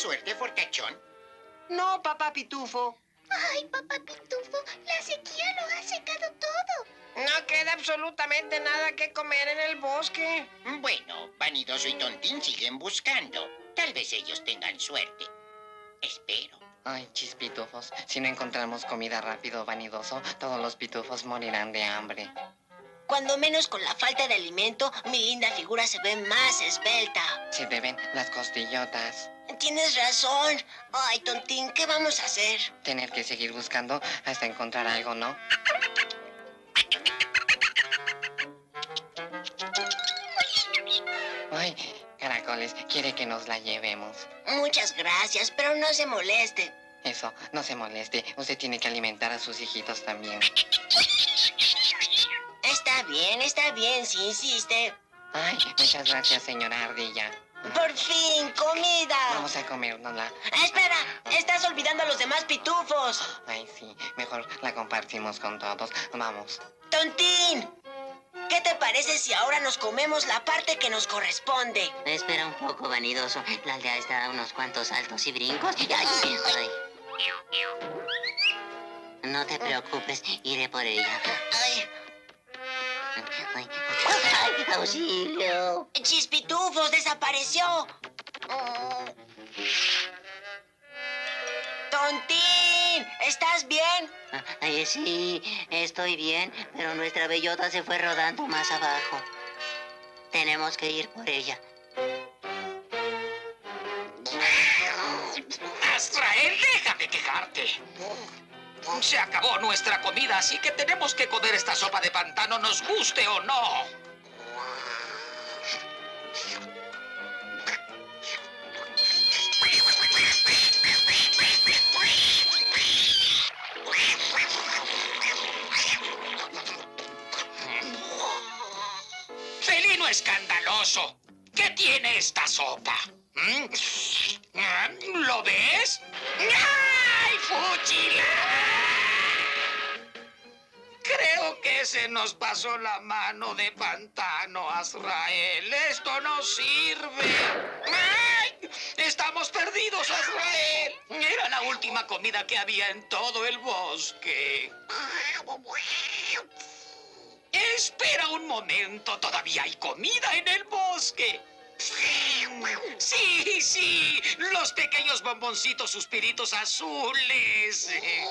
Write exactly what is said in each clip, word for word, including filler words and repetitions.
suerte, fortachón? No, papá Pitufo. Ay, papá Pitufo, la sequía lo ha secado todo. No queda absolutamente nada que comer en el bosque. Bueno, Vanidoso y Tontín siguen buscando. Tal vez ellos tengan suerte. Espero. Ay, chispitufos, si no encontramos comida rápido, Vanidoso, todos los pitufos morirán de hambre. Cuando menos con la falta de alimento, mi linda figura se ve más esbelta. Se deben las costillotas. Tienes razón. Ay, Tontín, ¿qué vamos a hacer? Tener que seguir buscando hasta encontrar algo, ¿no? Ay, Caracoles, quiere que nos la llevemos. Muchas gracias, pero no se moleste. Eso, no se moleste. Usted tiene que alimentar a sus hijitos también. Está bien, está bien, si insiste. Ay, muchas gracias, señora Ardilla. ¡Por fin, comida! Vamos a comérnosla. ¡Espera! ¡Estás olvidando a los demás pitufos! Ay, sí, mejor la compartimos con todos. Vamos. ¡Tontín! ¿Qué te parece si ahora nos comemos la parte que nos corresponde? Espera un poco, Vanidoso. La aldea está a unos cuantos saltos y brincos. ¡Ay! Ay. No te preocupes, iré por ella. Ay, Ay, ay, ¡auxilio! ¡Chispitufos, desapareció! Oh. ¡Tontín! ¿Estás bien? Ay, sí, estoy bien, pero nuestra bellota se fue rodando más abajo. Tenemos que ir por ella. Azrael, deja de quejarte. Se acabó nuestra comida, así que tenemos que comer esta sopa de pantano, nos guste o no. Felino escandaloso, ¿qué tiene esta sopa? ¿Mm? ¿Lo ves? ¡Ay, fúchila! Creo que se nos pasó la mano de pantano, Azrael. Esto no sirve. ¡Ay! Estamos perdidos, Azrael. Era la última comida que había en todo el bosque. Espera un momento, todavía hay comida en el bosque. Sí, sí, los pequeños bomboncitos suspiritos azules.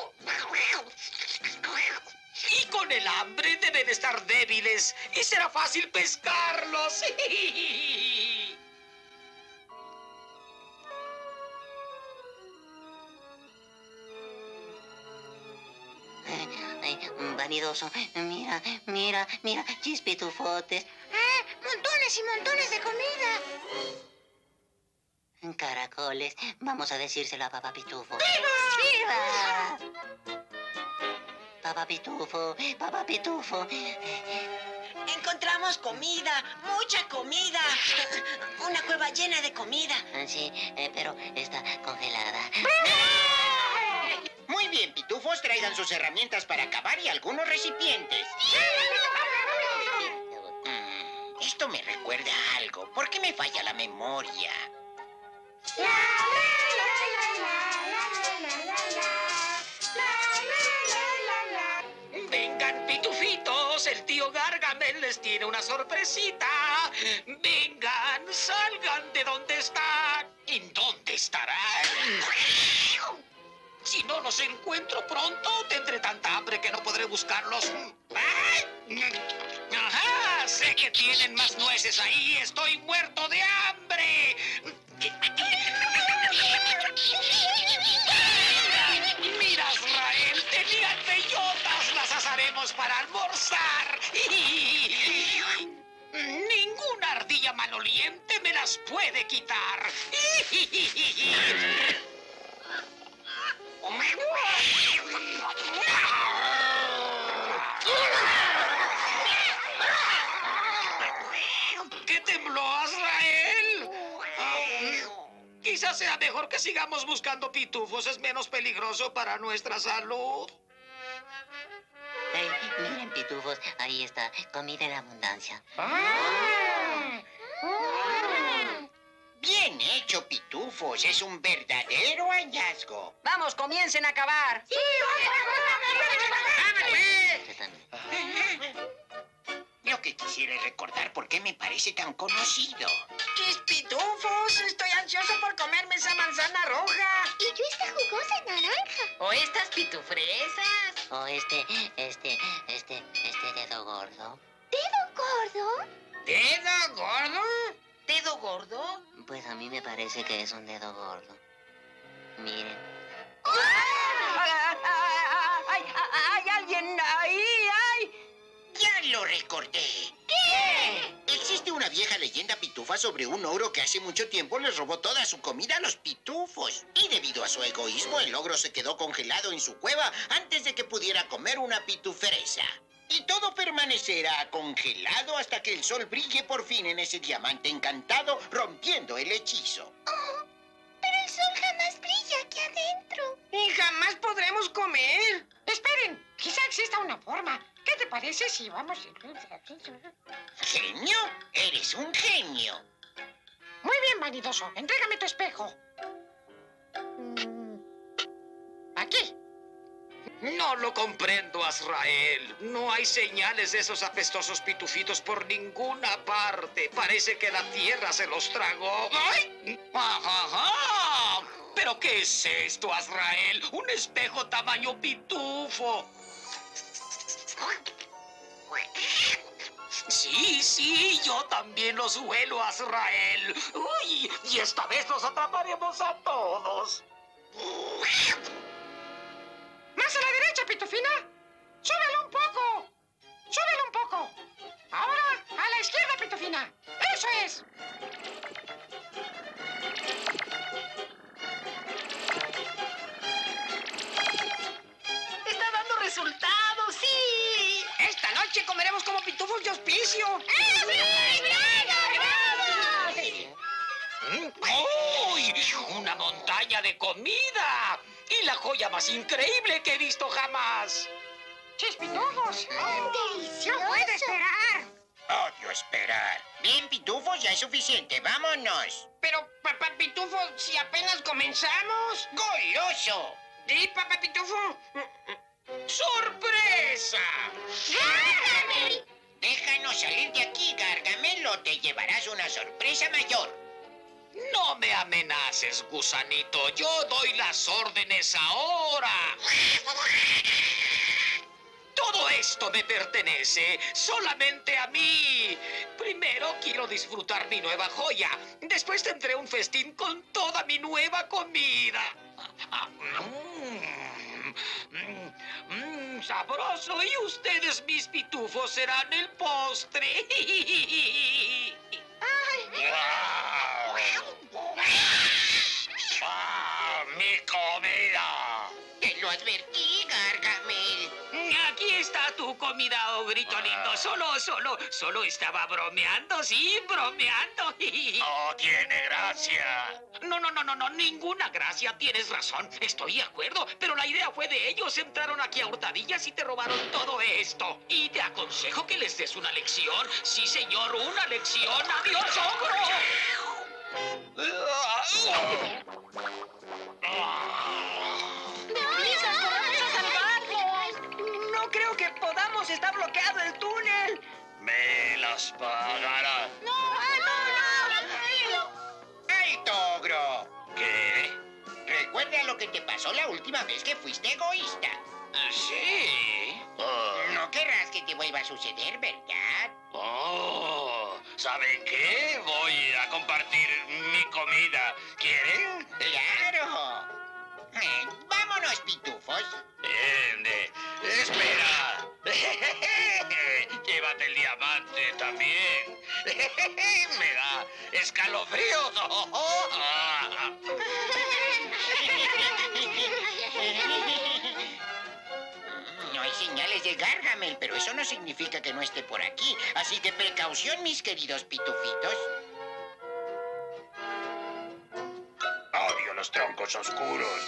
Y con el hambre deben estar débiles y será fácil pescarlos. Ay, Vanidoso, mira, mira, mira, chispitufotes. ¡Ah! ¡Montones y montones de comida! Caracoles, vamos a decírselo a Papá Pitufo. ¡Viva! ¡Viva! Papá Pitufo, Papá Pitufo. Encontramos comida, mucha comida. Una cueva llena de comida. Sí, eh, pero está congelada. Muy bien, pitufos, traigan sus herramientas para cavar y algunos recipientes. Mm, esto me recuerda a algo. ¿Por qué me falla la memoria? Vengan, pitufitos, el tío Gargamel les tiene una sorpresita. Vengan, salgan de donde están. ¿En dónde estarán? Si no los encuentro pronto, tendré tanta hambre que no podré buscarlos. ¡Ay! ¡Ajá! Sé que tienen más nueces ahí. ¡Estoy muerto de hambre! Mira, Azrael, tenían bellotas. Las asaremos para almorzar. Ninguna ardilla maloliente me las puede quitar. ¿Qué tembló, Azrael? Um, quizás sea mejor que sigamos buscando pitufos. Es menos peligroso para nuestra salud. Hey, miren, pitufos, ahí está, comida en abundancia. Bien hecho, pitufos. Es un verdadero hallazgo. Vamos, comiencen a acabar. Yo también. Lo que quisiera es recordar por qué me parece tan conocido. ¡Mis pitufos! Estoy ansioso por comerme esa manzana roja. Y yo esta jugosa naranja. O estas pitufresas. O este, este, este, este dedo gordo. ¿Dedo gordo? ¿Dedo gordo? ¿Dedo gordo? Pues a mí me parece que es un dedo gordo. Miren. ¡Ay, hay alguien ahí! ¡Ay! ¡Ya lo recordé! ¿Qué? Existe una vieja leyenda pitufa sobre un ogro que hace mucho tiempo les robó toda su comida a los pitufos. Y debido a su egoísmo, el ogro se quedó congelado en su cueva antes de que pudiera comer una pitufresa. Y todo permanecerá congelado hasta que el sol brille por fin en ese diamante encantado, rompiendo el hechizo. Oh, pero el sol jamás brilla aquí adentro. Y jamás podremos comer. Esperen, quizá exista una forma. ¿Qué te parece si vamos... ¿Genio? Eres un genio. Muy bien, vanidoso. Entrégame tu espejo. Mm, Aquí. No lo comprendo, Azrael. No hay señales de esos apestosos pitufitos por ninguna parte. Parece que la tierra se los tragó. ¡Ay! ¡Ajá, ajá! ¿Pero qué es esto, Azrael? Un espejo tamaño pitufo. Sí, sí, yo también los huelo, Azrael. Uy, y esta vez los atraparemos a todos. ¡Más a la derecha, pitufina! ¡Súbelo un poco! ¡Súbelo un poco! Ahora, a la izquierda, pitufina. ¡Eso es! ¡Está dando resultados! ¡Sí! Esta noche comeremos como pitufos de hospicio. ¡Uy! ¡Una montaña de comida! ¡Y la joya más increíble que he visto jamás! ¡Chis pitufos! ¡Delicioso! ¡No puede esperar! Odio esperar. Bien, pitufos, ya es suficiente. ¡Vámonos! Pero, papá pitufo, si apenas comenzamos. ¡Goloso! ¿Sí, papá pitufo? ¡Sorpresa! Déjanos salir de aquí, Gargamel, o te llevarás una sorpresa mayor. No me amenaces, gusanito. Yo doy las órdenes ahora. Todo esto me pertenece solamente a mí. Primero quiero disfrutar mi nueva joya. Después tendré un festín con toda mi nueva comida. Mm, mm, mm, sabroso. Y ustedes, mis pitufos, serán el postre. ¡Ah, mi comida! Te lo advertí, Gargamel. Aquí está tu comida, ogrito lindo. Solo, solo, solo estaba bromeando, sí, bromeando. No tiene gracia. No, no, no, no, no, ninguna gracia. Tienes razón, estoy de acuerdo. Pero la idea fue de ellos. Entraron aquí a hurtadillas y te robaron todo esto. Y te aconsejo que les des una lección. Sí, señor, una lección. ¡Adiós, ogro! ¡Deprisa, corramos a salvarlos! No creo que podamos. Está bloqueado el túnel. Me las pagarás. ¡No, no, no! ¡Alto, ogro! ¿Qué? Recuerda lo que te pasó la última vez que fuiste egoísta. Sí. No querrás que te vuelva a suceder, ¿verdad? Oh, ¿saben qué? Voy a compartir mi comida. ¿Quieren? ¡Claro! Eh, vámonos, pitufos. Bien, eh, espera. Llévate el diamante también. Me da escalofríos. No hay señales de Gargamel, pero eso no significa que no esté por aquí. Así que precaución, mis queridos pitufitos. Odio los troncos oscuros.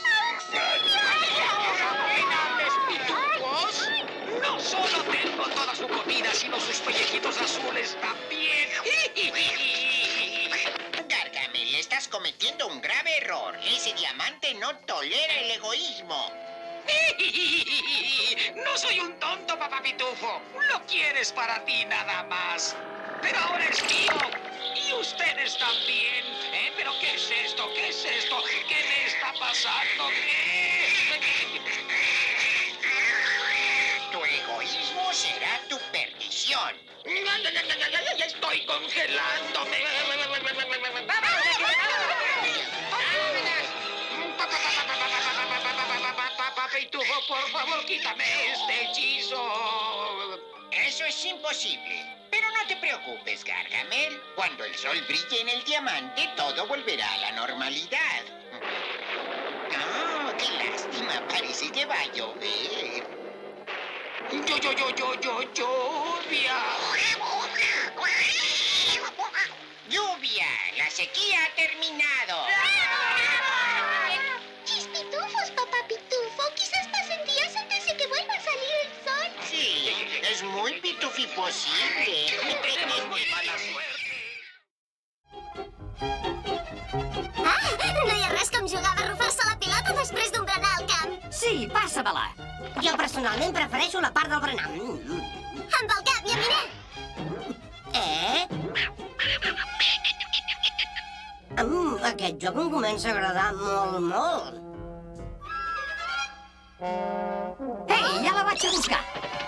¡Enables pitufos! No solo tengo toda su comida, sino sus pellejitos azules también. Gargamel, está no tolera el egoísmo. No soy un tonto, papá Pitufo. Lo quieres para ti nada más. Pero ahora es mío. Y ustedes también. ¿Eh? ¿Pero qué es esto? ¿Qué es esto? ¿Qué me está pasando? ¿Qué? Tu egoísmo será tu perdición. Estoy congelándome. Papá Pitufo, por favor, quítame este hechizo. Eso es imposible. Pero no te preocupes, Gargamel. Cuando el sol brille en el diamante, todo volverá a la normalidad. ¡Oh, qué lástima! Parece que va a llover. Yo, yo, yo, yo, yo, lluvia. ¡Lluvia! ¡La sequía ha terminado! Chispitufos, papá Pitufo. Quizás pasen días antes de que vuelva a salir el sol. Sí, és muy pitufi posible. Tenemos muy mala suerte. Ah, no hi ha res com jugar a barrufar-se la pilota després d'un berenar al camp. Sí, passa-me-la. Jo personalment prefereixo la part del berenar. Amb el cap, Llaminer. Eh? Mm, aquest joc em comença a agradar molt, molt. Ei, ja la vaig a buscar.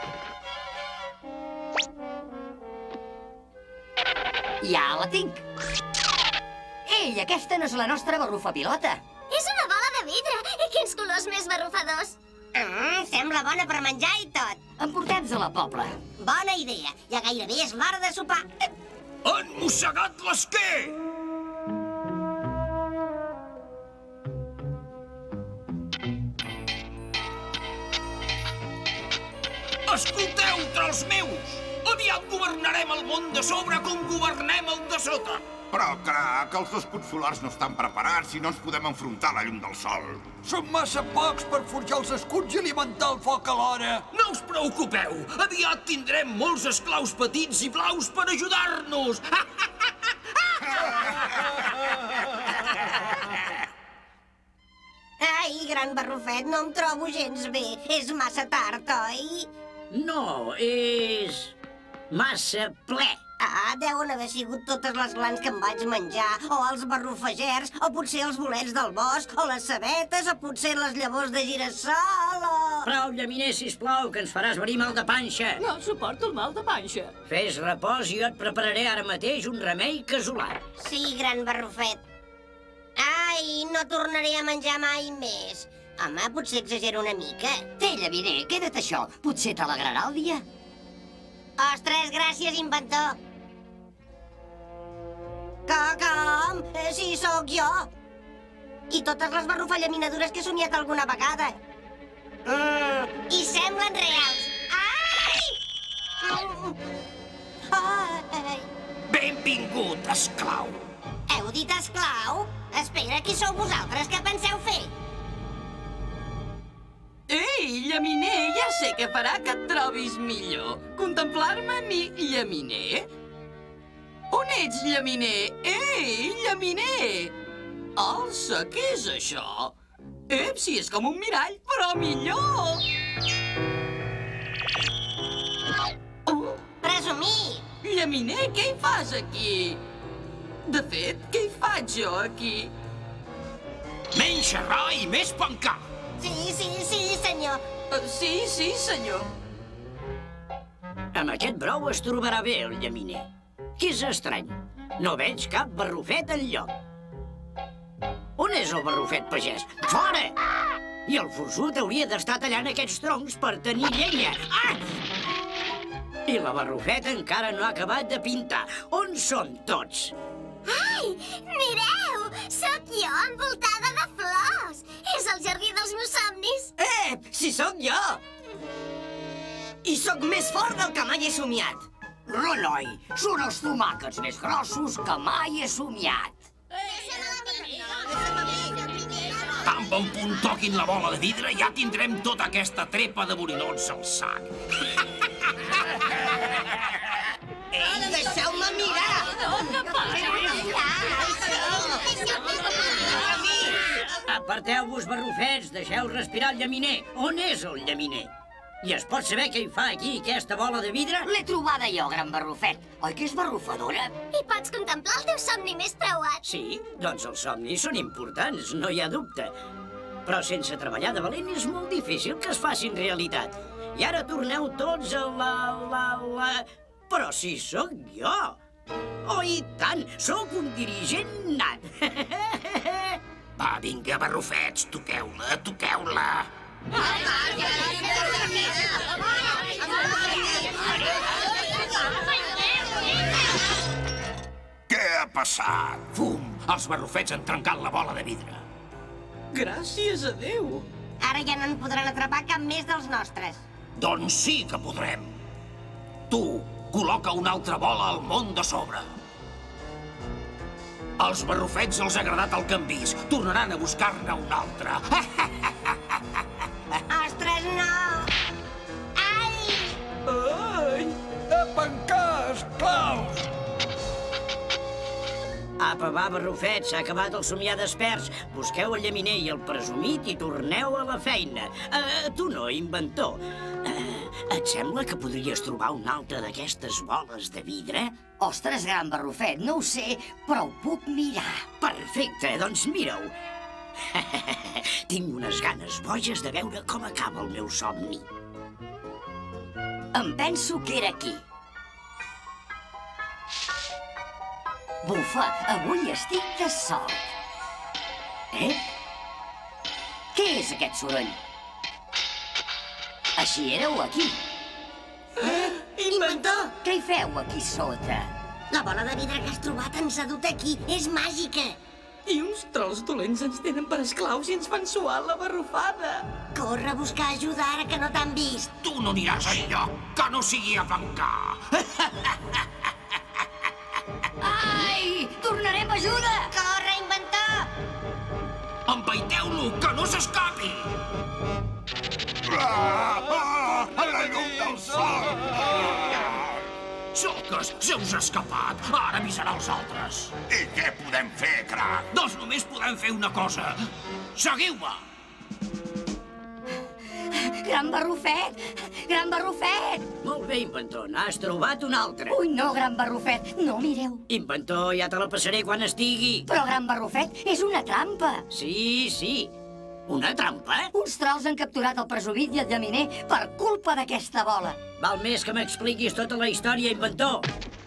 Ja la tinc. Ei, aquesta no és la nostra barrufapilota. És una bola de vidre. I quins colors més barrufadors. Mm, sembla bona per menjar i tot. Emportem-se-la, poble. Bona idea. Ja gairebé és l'hora de sopar. Han mossegat l'esquer! Escolteu, trolls meus! Aviat governarem el món de sobre com governem el de sota. Però, crac, els escuts solars no estan preparats i no ens podem enfrontar a la llum del sol. Són massa pocs per forjar els escuts i alimentar el foc alhora. No us preocupeu, aviat tindrem molts esclaus petits i blaus per ajudar-nos. Ai, gran barrufet, no em trobo gens bé. És massa tard, oi? No, és massa ple. Ah, deuen haver sigut totes les glans que em vaig menjar, o els barrufegers, o potser els bolets del bosc, o les cebetes, o potser les llavors de girassol, o... Prou, Llaminer, sisplau, que ens faràs venir mal de panxa. No suporto el mal de panxa. Fes repòs i jo et prepararé ara mateix un remei casolà. Sí, gran barrufet. Ai, no tornaré a menjar mai més. Home, potser exagero una mica. Té, Llaminer, queda't això. Potser t'alegrarà el dia. Ostres, gràcies, inventor. Que, com? Si sóc jo. I totes les barrufallaminadures que he somiat alguna vegada. Mm, I semblen reals. Ai! Ai! Benvingut, esclau. Heu dit esclau? Espera, qui sou vosaltres? Què penseu fer? Ei, Llaminer, ja sé què farà que et trobis millor. Contemplar-me a mi, Llaminer? On ets, Llaminer? Ei, Llaminer! Alça, què és això? Ep, sí, és com un mirall, però millor! Oh. Presumir! Llaminer, què hi fas aquí? De fet, què hi faig jo aquí? Menys xerrar i més pencar! Sí, sí, sí, senyor. Uh, sí, sí, senyor. Amb aquest brou es trobarà bé el Llaminer. Que és estrany. No veig cap barrufet enlloc. On és el barrufet pagès? Fora! I el forçut hauria d'estar tallant aquests troncs per tenir llenya. Ah! I la barrufeta encara no ha acabat de pintar. On són tots? Ai, mireu! Sóc jo envoltada de flors! És el jardí dels meus somnis! Eh, si sóc jo! I sóc més fort del que mai he somiat. Renoi, són els tomàquets més grossos que mai he somiat. Tan bon punt toquin la bola de vidre, ja tindrem tota aquesta trepa de borinots al sac. Ei, deixeu-me mirar! aparteu-vos, barrufets, deixeu respirar el llaminer. On és el llaminer? I es pot saber què hi fa aquí, aquesta bola de vidre? L'he trobada jo, gran barrufet. Oi que és barrufadora? I pots contemplar el teu somni més preuat. Sí, doncs els somnis són importants, no hi ha dubte. Però sense treballar de valent és molt difícil que es facin realitat. I ara torneu tots a la... la... la... Però si sóc jo! Oh, i tant! Sóc un dirigent nat! Va, vinga, barrufets, toqueu-la, toqueu-la! Què ha passat? Fum! Els barrufets han trencat la bola de vidre. Gràcies a Déu! Ara ja no en podran atrapar cap més dels nostres. Doncs sí que podrem. Tu, col·loca una altra bola al món de sobre. Als barrufets els ha agradat el que han vist. Tornaran a buscar-ne un altre. Ostres, no! Ai! Ai! Apa, en cas, claus! Apa, va, barrufets, s'ha acabat el somiar desperts. Busqueu el llaminer i el presumit i torneu a la feina. Uh, tu no, inventor. Uh, et sembla que podries trobar una altra d'aquestes boles de vidre? Ostres, gran barrufet, no ho sé, però ho puc mirar. Perfecte, doncs mira-ho. Tinc unes ganes boges de veure com acaba el meu somni. Em penso que era aquí. Bufa, avui estic de sort. Eh? Què és aquest soroll? Així éreu aquí. Eh? Inventor! Què hi feu aquí sota? La bola de vidre que has trobat ens ha dut aquí. És màgica. I uns trolls dolents ens tenen per esclaus i ens fan suar la barrufada. Corre a buscar ajuda ara que no t'han vist. Tu no aniràs enlloc que no sigui a pencar. Ai! Tornarem ajuda! Corre, inventor! Empaiteu-lo, que no s'escapi! Ah! Ah! A la llum del sol! Soques, se us ha escapat. Ara avisarà els altres. I què podem fer, crac? Doncs només podem fer una cosa. Seguiu-me! Gran barrufet! Gran barrufet! Molt bé, inventor, n'has trobat un altre. Ui, no, gran barrufet, no mireu. Inventor, ja te la passaré quan estigui. Però, gran barrufet, és una trampa. Sí, sí. Una trampa? Uns trolls han capturat el presumit i el llaminer per culpa d'aquesta bola. Val més que m'expliquis tota la història, inventor.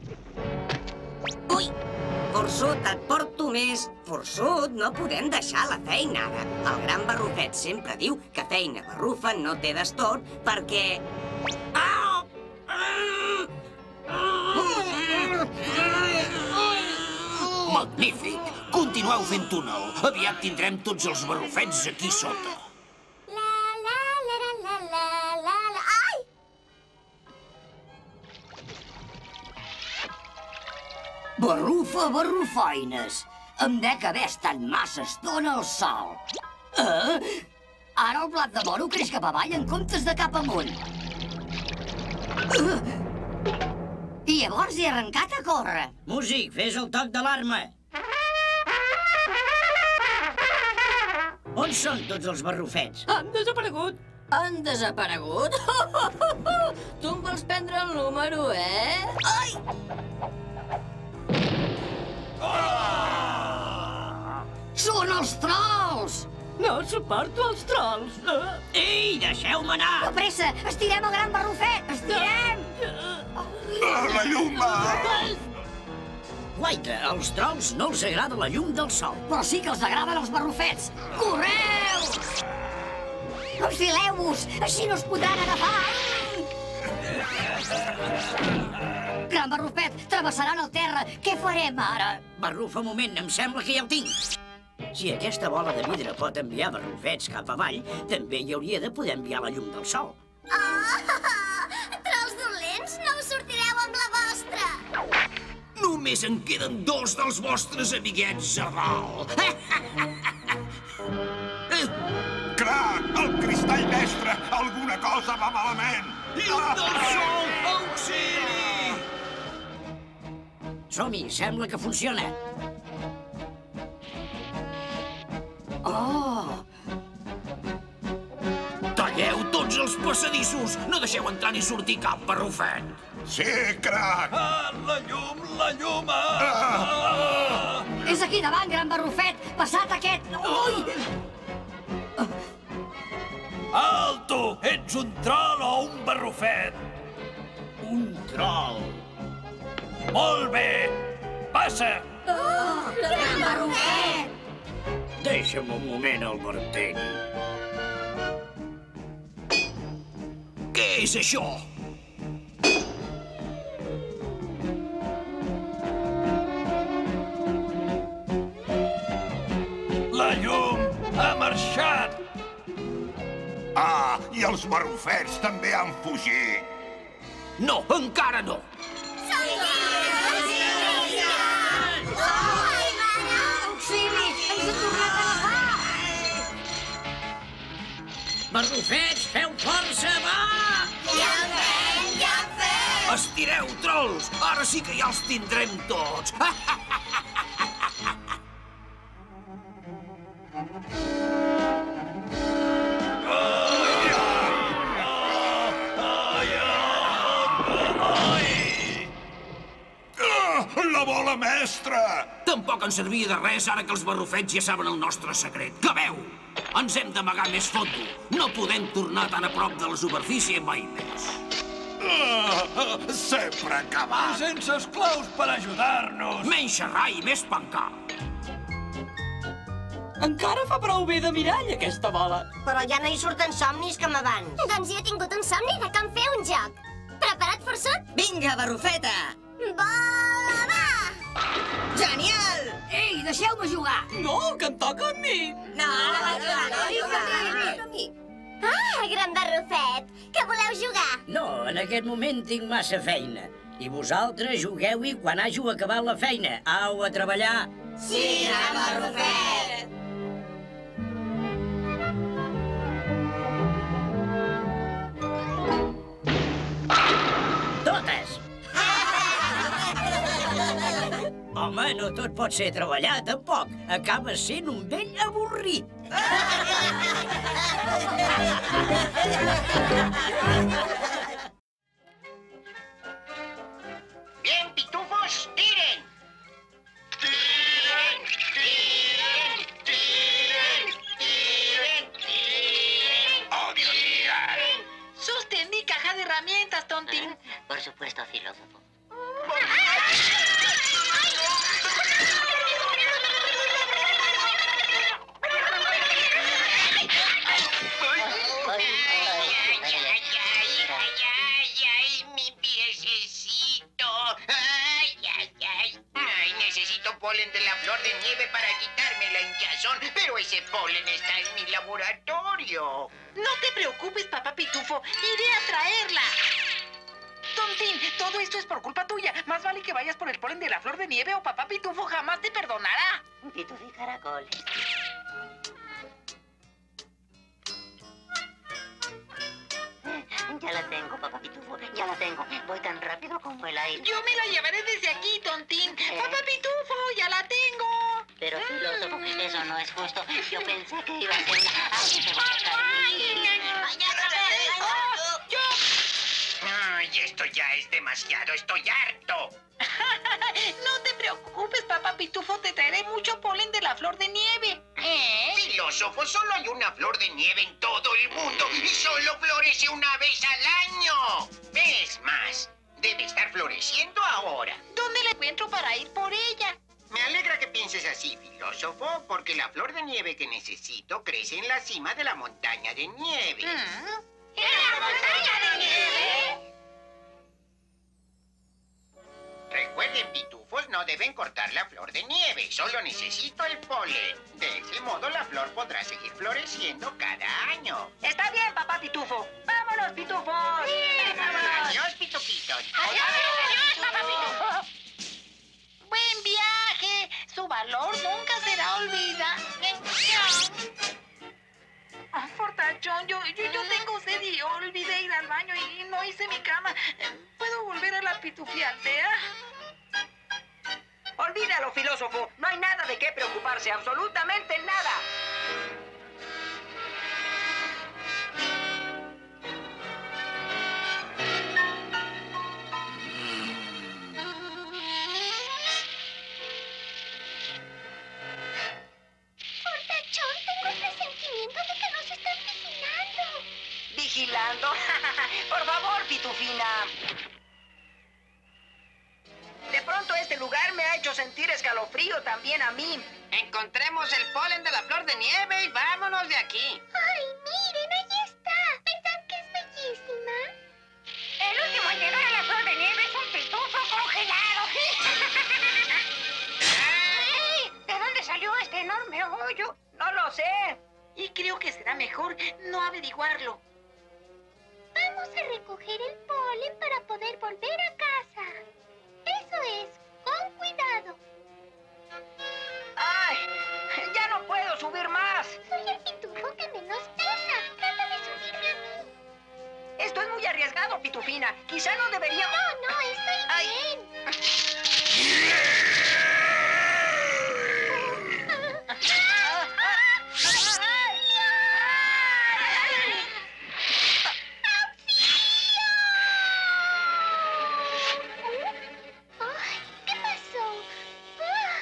Ui! Forçut, et porto més. Forçut, no podem deixar la feina ara. El gran barrufet sempre diu que feina barrufa no té destorb perquè... Au! Magnífic! Continueu fent túnel. Aviat tindrem tots els barrufets aquí sota. La, la, la, la, la, la, la, la... Ai! Barrufa, barrufaines. Em dec haver estat massa estona al sol. Eh? Ara el blat de moro creix cap avall en comptes de cap amunt. Uh! I llavors he arrencat a córrer. Músic, fes el toc d'alarma. On són tots els barrufets? Han desaparegut. Han desaparegut? Tu em vols prendre el número, eh? Ai! Oh! Són els trolls! No suporto els trolls. Ei, deixeu-me anar! De pressa, estirem el gran barrufet! Estirem! Ah, la llum! Guaita, als trolls no els agrada la llum del sol. Però sí que els agraden els barrufets! Correu! Enfileu-vos! Així no es podran agafar! Gran barrufet, travessaran el terra. Què farem ara? Barrufa, un moment, em sembla que ja el tinc. Si aquesta bola de vidre pot enviar barrufets cap avall, també hi hauria de poder enviar la llum del sol. Oh! Trolls dolents, no us sortireu amb la vostra! Només en queden dos dels vostres amiguets a dalt. Crac, el cristall mestre! Alguna cosa va malament! Llum del sol, auxili! Som-hi, sembla que funciona. Oh! Talleu tots els passadissos! No deixeu entrar ni sortir cap barrufet! Sí, crac! Ah, la llum, la llum! Ah! Ah! És aquí davant, gran barrufet! Passat aquest... Ui! Alto! Ets un troll o un barrufet? Un troll. Molt bé! Passa! Oh, gran barrufet! Deixa'm un moment el martell. Què és això? La llum ha marxat! Ah, i els barrufets també han fugit. No, encara no. Auxili! Ens ha tornat a agafar! Barrufets, feu força, va! Ja fem, ja fem! Estireu, trolls! Ara sí que ja els tindrem tots! La bola mestra! Tampoc ens servia de res ara que els barrufets ja saben el nostre secret. Que veu? Ens hem d'amagar més fondo. No podem tornar tan a prop de la superfície mai més. Uh, sempre acabat. Sense esclaus per ajudar-nos. Menys xerrar i més pencar. Encara fa prou bé de mirall, aquesta bola. Però ja no hi surten somnis com abans. Doncs jo he tingut un somni de com fer un joc. Preparat, forçut? Vinga, barrufeta! Bola, va! Genial! Ei, deixeu-me jugar! No, que em toca a mi! No, no, no, no, Ah, gran barrufet! Que voleu jugar? No, en aquest moment tinc massa feina. I vosaltres jugueu-hi quan hàgiu acabat la feina. Au a treballar! Sí, gran barrufet! Totes! Home, no tot pot ser treballar, tampoc. Acabes sent un vell avorrit. Bien, pitufos, tiren. Tiren, tiren, tiren, tiren, tiren. ¡Oh, Dios mío! Sostén mi caja de herramientas, tontín. Por supuesto, filósofo. Polen de la flor de nieve para quitarme la hinchazón, pero ese polen está en mi laboratorio. No te preocupes, papá Pitufo. Iré a traerla. Tontín, todo esto es por culpa tuya. Más vale que vayas por el polen de la flor de nieve o papá Pitufo jamás te perdonará. Pitufo y caracoles. Ya la tengo, papá Pitufo, ya la tengo. Voy tan rápido como el aire. Yo me la llevaré desde aquí, tontín. ¿Eh? Papá Pitufo, ya la tengo. Pero, filósofo, eso no es justo. Yo pensé que iba a ser una... ¡Ay, se va a caer! ¡Ya la tengo! ¡Yo! Ay, esto ya es demasiado. Estoy harto. No te preocupes, papá Pitufo. Te traeré mucho polen de la flor de nieve. ¿Eh? Filósofo, solo hay una flor de nieve en todo el mundo y solo florece una vez al año. Es más, debe estar floreciendo ahora. ¿Dónde la encuentro para ir por ella? Me alegra que pienses así, filósofo, porque la flor de nieve que necesito crece en la cima de la montaña de nieve. ¿Mm? ¿En la montaña de nieve? Recuerden, pitufos, no deben cortar la flor de nieve. Solo necesito el polen. De ese modo, la flor podrá seguir floreciendo cada año. Está bien, papá Pitufo. ¡Vámonos, pitufos! Sí, vámonos. Adiós, pitufitos. Adiós, adiós, papá Pitufo. ¡Buen viaje! Su valor nunca será olvidado. Ah, fortachón, yo, yo, yo tengo sed y olvidé ir al baño y no hice mi cama. ¿Puedo volver a la pitufialdea? Olvídalo, filósofo. No hay nada de qué preocuparse, absolutamente nada. Fortachón, tengo el presentimiento de que nos están vigilando. ¿Vigilando? Por favor, Pitufina. De pronto este lugar me ha hecho sentir escalofrío también a mí. Encontremos el polen de la flor de nieve y vámonos de aquí. ¡Ay, miren, ahí está! ¿Verdad que es bellísima? El último en llegar a la flor de nieve es un pitufo congelado. ¡Ey! ¿De dónde salió este enorme hoyo? No lo sé. Y creo que será mejor no averiguarlo. Vamos a recoger el polen para poder volver a casa. Eso es, con cuidado. ¡Ay! ¡Ya no puedo subir más! Soy el pitufo que menos pesa. Trata de subirme a mí. Esto es muy arriesgado, Pitufina. Quizá no deberíamos... No, no, estoy Ay. bien. Ay, ¿qué pasó? Ah.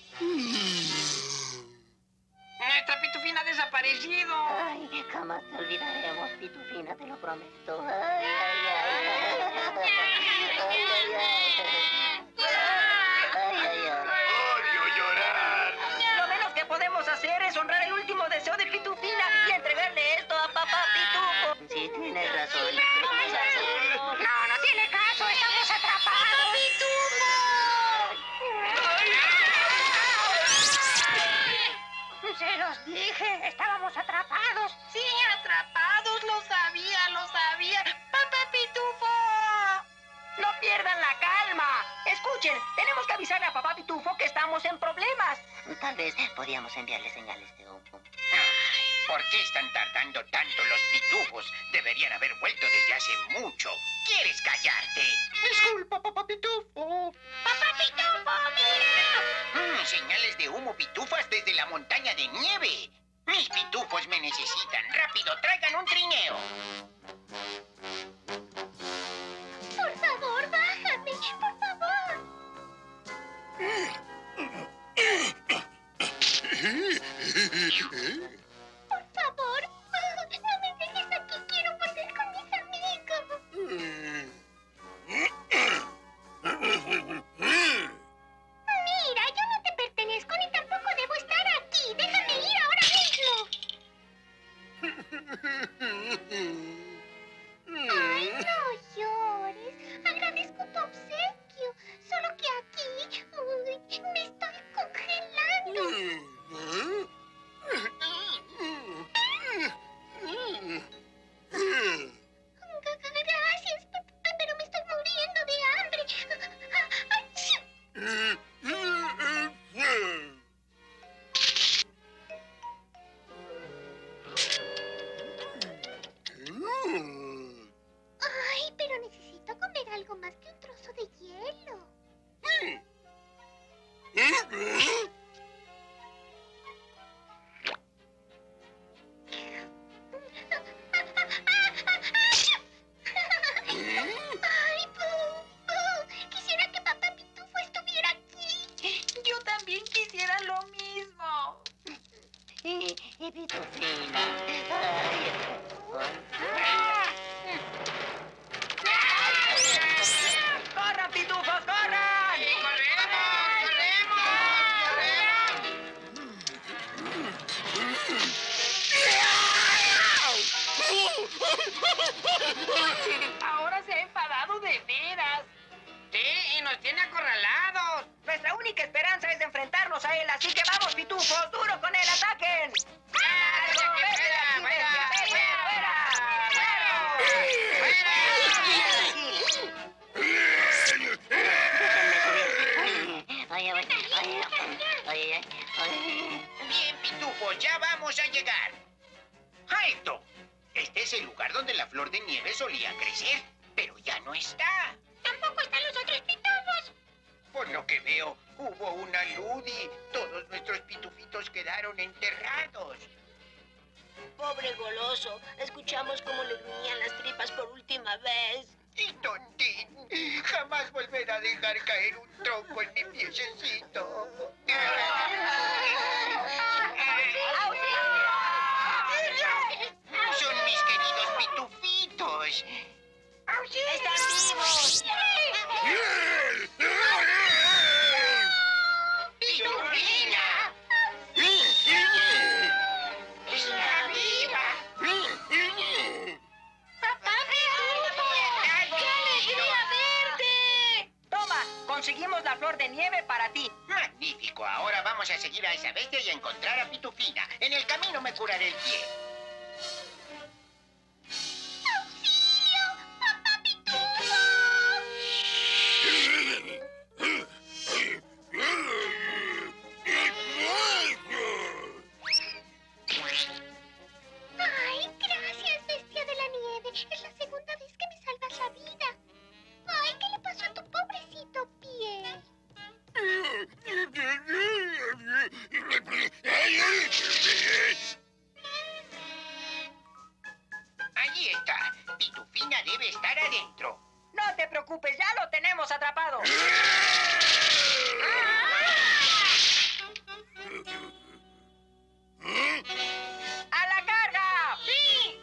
Nuestra pitufina ha desaparecido. Ay, jamás te olvidaremos, Pitufina, te lo prometo. Ay, ay, ay. Ay, ay, ay. Ay, ay, ay. ¡Odio llorar! Lo menos que podemos hacer es honrar el último deseo de Pitufina y entregarle esto a papá Pitufo. Sí, tienes razón. Vamos a hacerlo. No, no tiene caso, estamos atrapados. Se los dije, estábamos atrapados. Sí, atrapados, lo sabía, lo sabía. ¡Papá Pitufo! No pierdan la calma. Escuchen, tenemos que avisarle a papá Pitufo que estamos en problemas. Tal vez podíamos enviarle señales de humo. ¿Por qué están tardando tanto los pitufos? Deberían haber vuelto desde hace mucho. ¿Quieres callarte? Disculpa, papá pitufo. ¡Papá Pitufo, mira! Mm, señales de humo pitufas desde la montaña de nieve. Mis pitufos me necesitan. Rápido, traigan un trineo. Por favor, bájame, por favor. Por favor, no me dejes aquí, quiero volver con mis amigos. Mira, yo no te pertenezco ni tampoco debo estar aquí. Déjame ir ahora mismo. Ay, no llores. Agradezco tu obsequio. Solo que aquí uy, me estoy congelando. Gracias, pe- pe- pero me estoy muriendo de hambre. Ay, pero necesito comer algo más que un trozo de hielo. Ay, Pooh, Pooh, quisiera que papá Pitufo estuviera aquí. Yo también quisiera lo mismo. Y, y Pitufina. Ay, ¡Corran, pitufos, corran! Ahora se ha enfadado de veras. Sí, y nos tiene acorralados. Nuestra única esperanza es de enfrentarnos a él, así que vamos, pitufos, duro con él, ataquen. ¡Largo, vete de aquí, fuera, vete, fuera, ay, ay, ay, ay, ay, ay. Bien, pitufos, ya vamos a llegar. ¡Alto! Este es el lugar donde la flor de nieve solía crecer, pero ya no está. Tampoco están los otros pitufos. Por lo que veo, Hubo una luz y todos nuestros pitufitos quedaron enterrados. Pobre goloso. Escuchamos cómo le gruñían las tripas por última vez. Y Tontín jamás volverá a dejar caer un tronco en mi piececito. Son mis queridos pitufitos. ¡Están vivos! ¡Pitufina! ¡Está viva! ¡Papá Pitufo! ¡Qué alegría verte! Toma, conseguimos la flor de nieve para ti. Magnífico, ahora vamos a seguir a esa bestia y a encontrar a Pitufina. En el camino me curaré el pie. Ay, gracias, bestia de la nieve. Es la segunda vez que me salvas la vida. Ay, ¿qué le pasó a tu pobrecito pie? Allí está. Pitufina debe estar adentro. No te preocupes, ya lo tenemos atrapado. ¡A la carga! ¡Sí!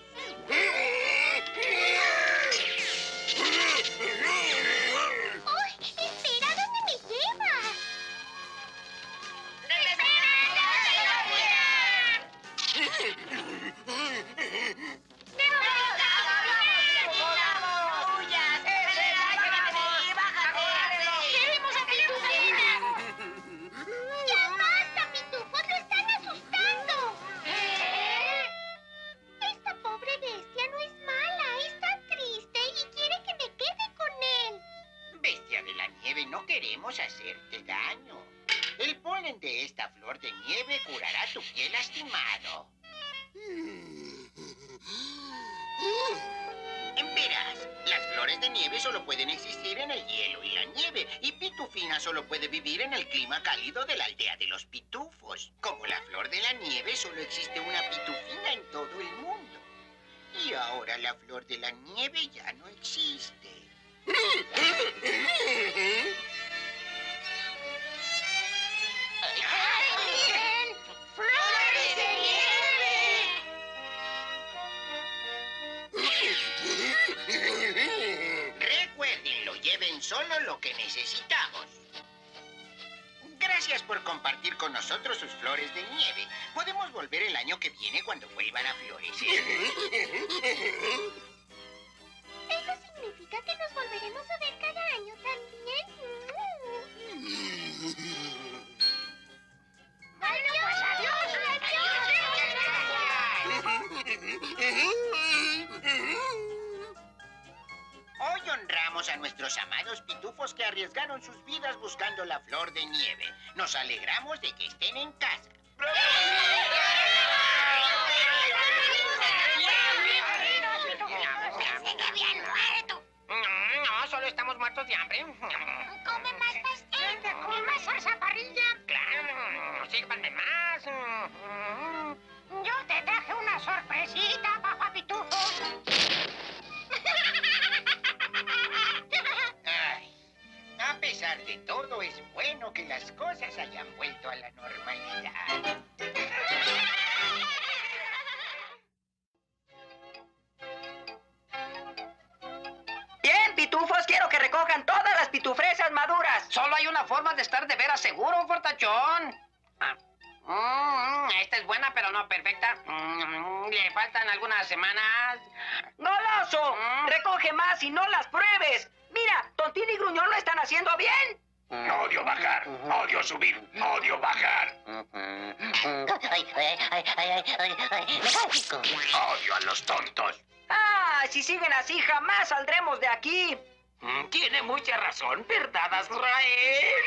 ¡Ay, espera! ¿Dónde me llevas? ¡Queremos a Pitufina! ¡Ya basta, pitufos! ¡Lo están asustando! Esta pobre bestia no es mala. Está triste y quiere que me quede con él. Bestia de la nieve, no queremos hacerte daño. El polen de esta flor de nieve curará tu pie lastimado. Verás, las flores de nieve solo pueden existir en el hielo y la nieve, y Pitufina solo puede vivir en el clima cálido de la aldea de los pitufos. Como la flor de la nieve, solo existe una Pitufina en todo el mundo. Y ahora la flor de la nieve ya no existe. ¡Flores de nieve! Recuérdenlo, lleven solo lo que necesitamos. Gracias por compartir con nosotros sus flores de nieve. Podemos volver el año que viene cuando vuelvan a florecer. Eso significa que nos volveremos a ver cada año también. ¡Bueno, pues adiós! Hoy honramos a nuestros amados pitufos que arriesgaron sus vidas buscando la flor de nieve. Nos alegramos de que estén en casa. Pensé que habían muerto. No, solo estamos muertos de hambre. Come más pastel. Come más salsa parrilla. Claro, sírvanme más. Yo te traje una sorpresita, papá Pitufo. Ay, a pesar de todo, es bueno que las cosas hayan vuelto a la normalidad. Bien, pitufos, quiero que recojan todas las pitufresas maduras. Solo hay una forma de estar de veras seguro, fortachón. Ah. Mm, esta es buena, pero no perfecta. Mm, le faltan algunas semanas. ¡Goloso! Mm. Recoge más y no las pruebes. Mira, Tontín y Gruñón lo están haciendo bien. Odio bajar, odio subir, odio bajar. Ay, ay, ay, ay, ay, ay, mecánico. Odio a los tontos. Ah, si siguen así, jamás saldremos de aquí. Mm, Tiene mucha razón, ¿verdad, Azrael?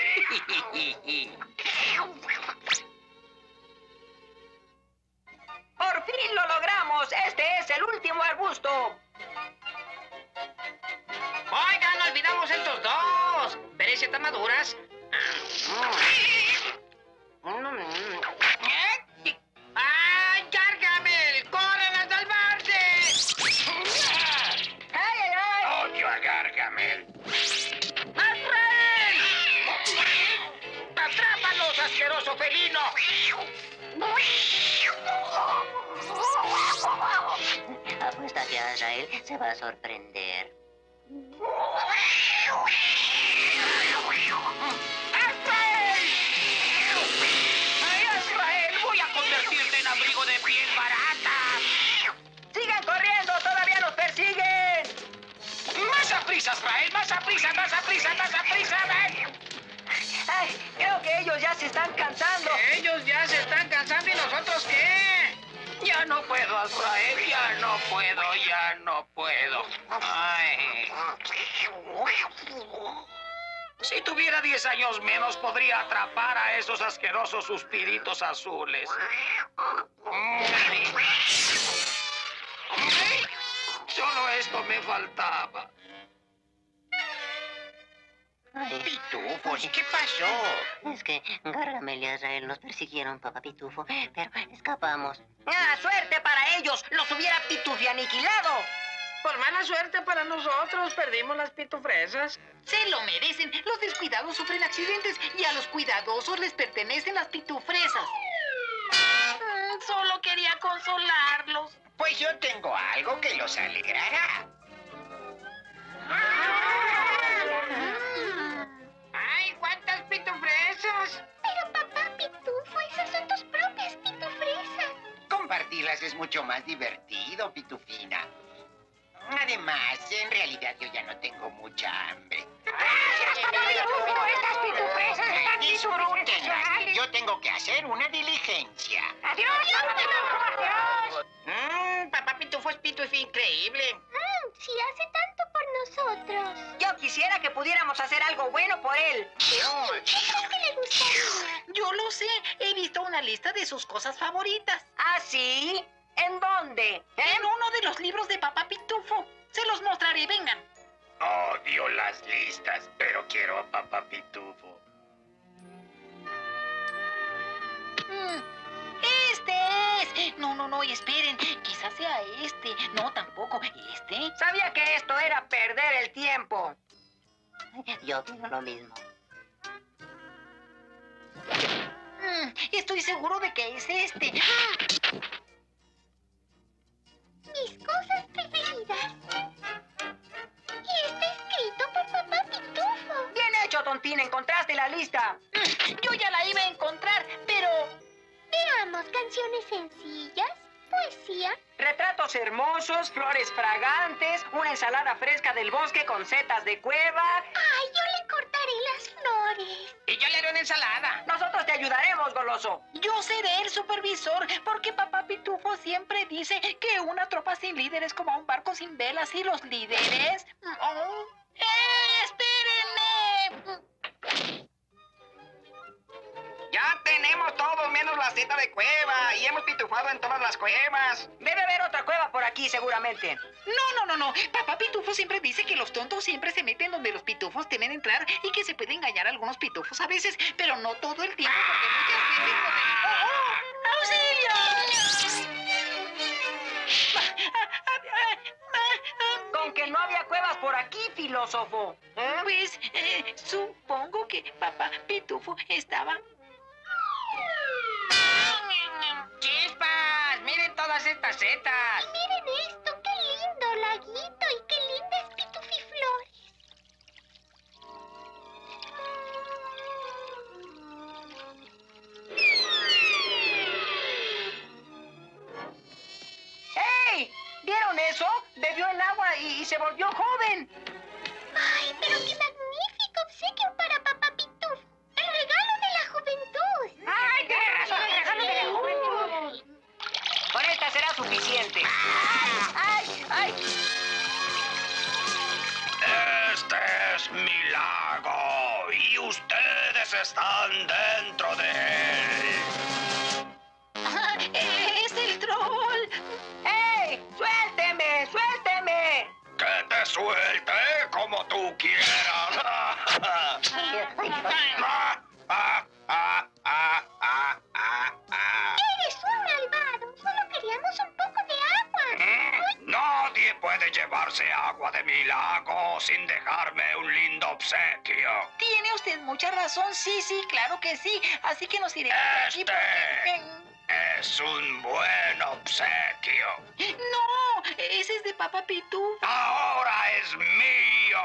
¡Por fin lo logramos! ¡Este es el último arbusto! Oigan, olvidamos estos dos. ¿Veréis si están maduras? Ah, ¡Ay, Gargamel! ¡Corren a salvarse! ¡Ay, ay, ay! Odio a Gargamel. ¡Azrael! ¡Atrápalos, asqueroso felino! Apuesta que Azrael se va a sorprender. ¡Azrael! ¡Ay, Azrael! ¡Voy a convertirte en abrigo de piel barata! ¡Sigan corriendo! ¡Todavía nos persiguen! ¡Más a prisa, Azrael! ¡Más a prisa, más a prisa, más a prisa! ¡Ven! Ay, creo que ellos ya se están cansando. Ellos ya se están cansando, ¿y nosotros qué? Ya no puedo, Azrael, ya no puedo, ya no puedo. Ay. Si tuviera diez años menos, podría atrapar a esos asquerosos suspiritos azules. Solo esto me faltaba. Pitufos, ¿qué pasó? Es que Gargamel y Azrael nos persiguieron, Papá Pitufo, pero escapamos. ¡Ah, suerte para ellos! ¡Los hubiera Pitufi aniquilado! Por mala suerte para nosotros, perdimos las pitufresas. Se lo merecen. Los descuidados sufren accidentes y a los cuidadosos les pertenecen las pitufresas. Mm, solo quería consolarlos. Pues yo tengo algo que los alegrará. ¡Ay, cuántas pitufresas! Pero papá Pitufo, esas son tus propias pitufresas. Compartirlas es mucho más divertido, Pitufina. Además, en realidad yo ya no tengo mucha hambre. ¡Estas pitufresas están Disfrútenlas. Yo tengo que hacer una diligencia. ¡Adiós, papá Pitufo! ¡Adiós! Mmm, papá Pitufo es pitufo increíble. Mm, si hace tanto por nosotros. Yo quisiera que pudiéramos hacer algo bueno por él. ¿Qué crees que le gustaría? Yo lo sé. He visto una lista de sus cosas favoritas. ¿Ah, sí? ¿En dónde? En uno de los libros de papá Pitufo. Se los mostraré, vengan. Odio las listas, pero quiero a Papá Pitufo. Mm, este es. No, no, no, y esperen. Quizás sea este. No, tampoco. Este. Sabía que esto era perder el tiempo. Yo opino lo mismo. Mm, estoy seguro de que es este. Mis cosas preferidas. Y está escrito por papá Pitufo. Bien hecho, Tontín. Encontraste la lista. Mm, yo ya la iba a encontrar, pero... Veamos canciones sencillas, poesía. Retratos hermosos, flores fragantes, una ensalada fresca del bosque con setas de cueva. Ay, yo le cortaré las flores. Y yo le haré una ensalada. Nosotros te ayudaremos, goloso. Yo seré el supervisor, porque papá Pitufo siempre dice que una tropa sin líder es como un barco sin velas y los líderes... Oh. ¡Eh, espérenme! Ya tenemos todo menos la seta de cueva y hemos pitufado en todas las cuevas. Debe haber otra cueva por aquí, seguramente. No, no, no, no. Papá Pitufo siempre dice que los tontos siempre se meten donde los pitufos deben entrar y que se puede engañar a algunos pitufos a veces, pero no todo el tiempo, porque muchas veces... ¡Oh, oh! ¡Auxilio! Con que no había cuevas por aquí, filósofo. ¿Eh? Pues, eh, supongo que papá Pitufo estaba... ¡Chispas! ¡Miren todas estas setas! Y miren esto, qué lindo laguito y qué lindas pitufiflores. ¡Hey! ¿Vieron eso? Bebió el agua y, y se volvió joven. Ay, pero qué magnífico obsequio para papá Pitufo. El regalo de la juventud. ¡Ay, qué razón! ¡El regalo de la juventud! Con esta será suficiente. ¡Ay, ay! Este es mi lago y ustedes están dentro de él. Ah, ¡es el troll! ¡Ey! ¡Suélteme! ¡Suélteme! Que te suelte como tú quieras. Ah, ah. tomarse agua de mi lago sin dejarme un lindo obsequio. Tiene usted mucha razón. Sí, sí, claro que sí. Así que nos iremos de aquí porque... Es un buen obsequio. ¡No! Ese es de Papá Pitufo. Ahora es mío.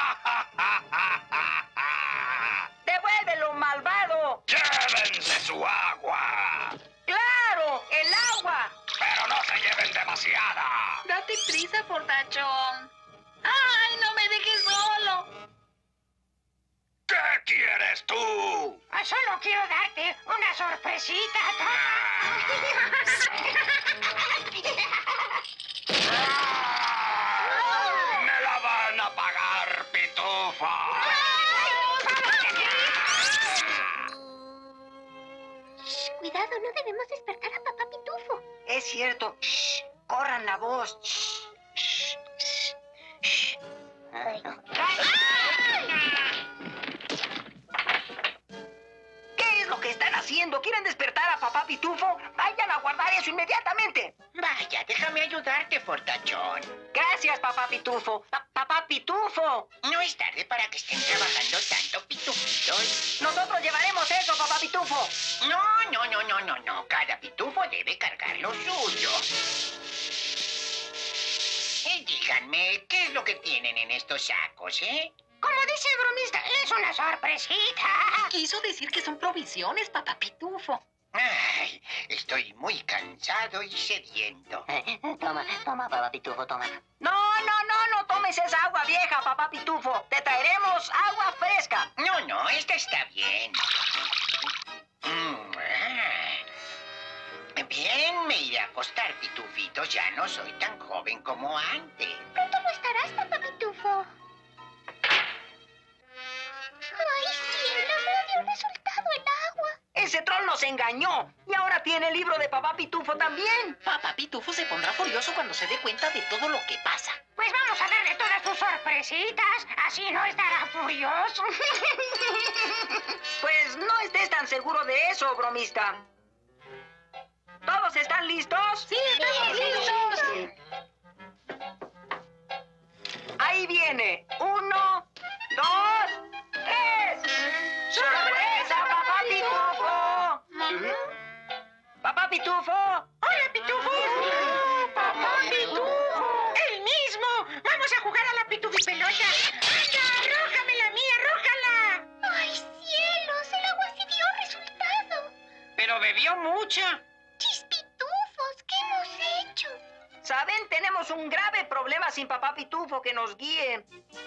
¡Devuélvelo, malvado! Llévense su agua. ¡Claro! ¡El agua! Pero no se lleven demasiada. Date prisa, fortachón. ¡Ay, no me dejes solo! ¿Qué quieres tú? Solo quiero darte una sorpresita. ¡Me la van a pagar, Pitufa! Shh, cuidado, no debemos despertar a Papá Pitufo. Es cierto. Shh, corran la voz. Shh, shh, shh, shh. Ay, no. ¿Qué es lo que están haciendo? ¿Quieren despertar a Papá Pitufo? Vayan a guardar eso inmediatamente. Vaya, déjame ayudarte, fortachón. Gracias, Papá Pitufo. Pa- Papá Pitufo. No es tarde para que estén trabajando tanto, pitufitos. Nosotros llevaremos eso, Papá Pitufo. No, no, no, no, no, no. Cada pitufo debe cargar lo suyo. Y díganme, ¿qué es lo que tienen en estos sacos, eh? Como dice el bromista, es una sorpresita. Quiso decir que son provisiones, Papá Pitufo. Ay, estoy muy cansado y sediento. Toma, toma, Papá Pitufo, toma. No, no, no, no tomes esa agua vieja, Papá Pitufo. Te traeremos agua fresca. No, no, esta está bien. Mm, ah. Bien, me iré a acostar, pitufitos. Ya no soy tan joven como antes. Pronto no estarás, Papá Pitufo. ¡Ay, cielo! No dio resultado el agua. Ese troll nos engañó. Y ahora tiene el libro de Papá Pitufo también. Papá Pitufo se pondrá furioso cuando se dé cuenta de todo lo que pasa. Pues vamos a darle todas tus sorpresitas. Así no estará furioso. Pues no estés tan seguro de eso, bromista. ¿Todos están listos? ¡Sí, estamos listos! Ahí viene. Uno, dos, tres. ¡Sorpresa, Papá Pitufo! ¿Papá Pitufo? ¡Hola, Pitufo! ¡Papá Pitufo! ¡El mismo! ¡Vamos a jugar a la pitufipelota! ¡Anda, arrójame la mía, arrójala! ¡Ay, cielos! El agua sí dio resultado. Pero bebió mucha. ¡Chispitufos! ¿Qué hemos hecho? ¿Saben? Tenemos un grave problema sin Papá Pitufo que nos guíe.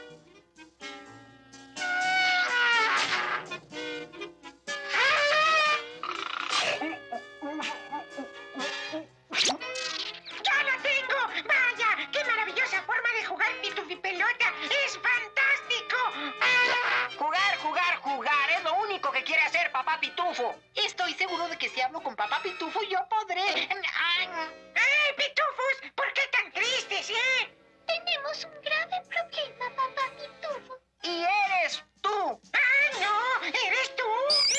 ¡Ya la tengo! ¡Vaya! ¡Qué maravillosa forma de jugar pitufipelota! ¡Es fantástico! Jugar, jugar, jugar. Es lo único que quiere hacer Papá Pitufo. Estoy seguro de que si hablo con Papá Pitufo yo podré... ¡Ay, pitufos! ¿Por qué tan tristes, eh? Tenemos un grave problema, Papá Pitufo. Y eres tú. ¡Ay, no! ¿Eres tú?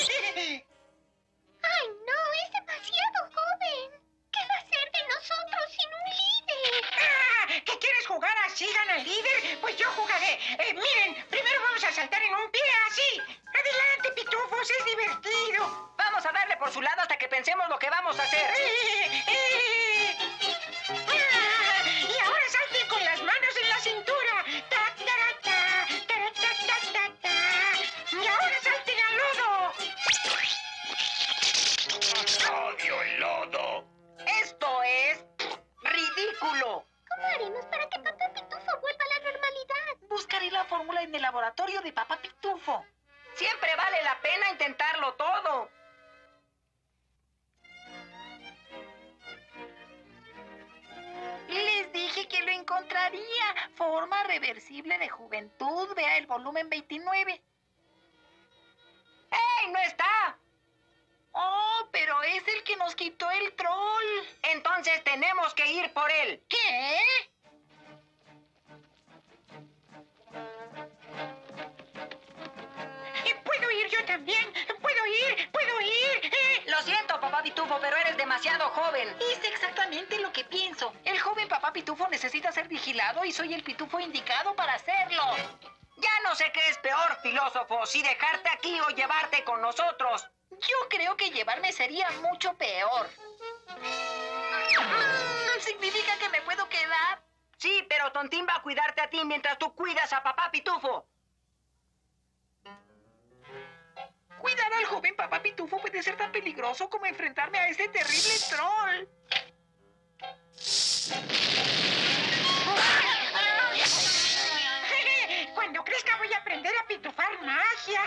¡Ay, no! Es demasiado joven. ¿Qué va a ser de nosotros sin un líder? Ah, ¿qué quieres jugar así, gana el líder? Pues yo jugaré. Eh, miren, primero vamos a saltar en un pie, así. Adelante, pitufos, es divertido. Vamos a darle por su lado hasta que pensemos lo que vamos a hacer. Eh, eh. Ah, y ahora salten con las manos en la cintura. Ta, tara, ta, tara, ta, ta, ta, ta. Y ahora salten al lodo. Odio el lodo. Esto es ridículo. ¿Cómo haremos para que Papá Pitufo vuelva a la normalidad? Buscaré la fórmula en el laboratorio de Papá Pitufo. Siempre vale la pena intentarlo todo. Les dije que lo encontraría. Forma reversible de juventud. Vea el volumen veintinueve. ¡Ey, no está! Oh, pero es el que nos quitó el troll. Entonces tenemos que ir por él. ¿Qué? ¿Puedo ir yo también? ¿Puedo ir? ¿Puedo ir? Eh, Lo siento, Papá Pitufo. Pitufo, pero eres demasiado joven. Es exactamente lo que pienso. El joven papá Pitufo necesita ser vigilado y soy el pitufo indicado para hacerlo. Ya no sé qué es peor, filósofo, si dejarte aquí o llevarte con nosotros. Yo creo que llevarme sería mucho peor. Mm, ¿Significa que me puedo quedar? Sí, pero Tontín va a cuidarte a ti mientras tú cuidas a papá Pitufo. Cuidar al joven papá Pitufo puede ser tan peligroso como enfrentarme a este terrible troll. Cuando crezca voy a aprender a pitufar magia.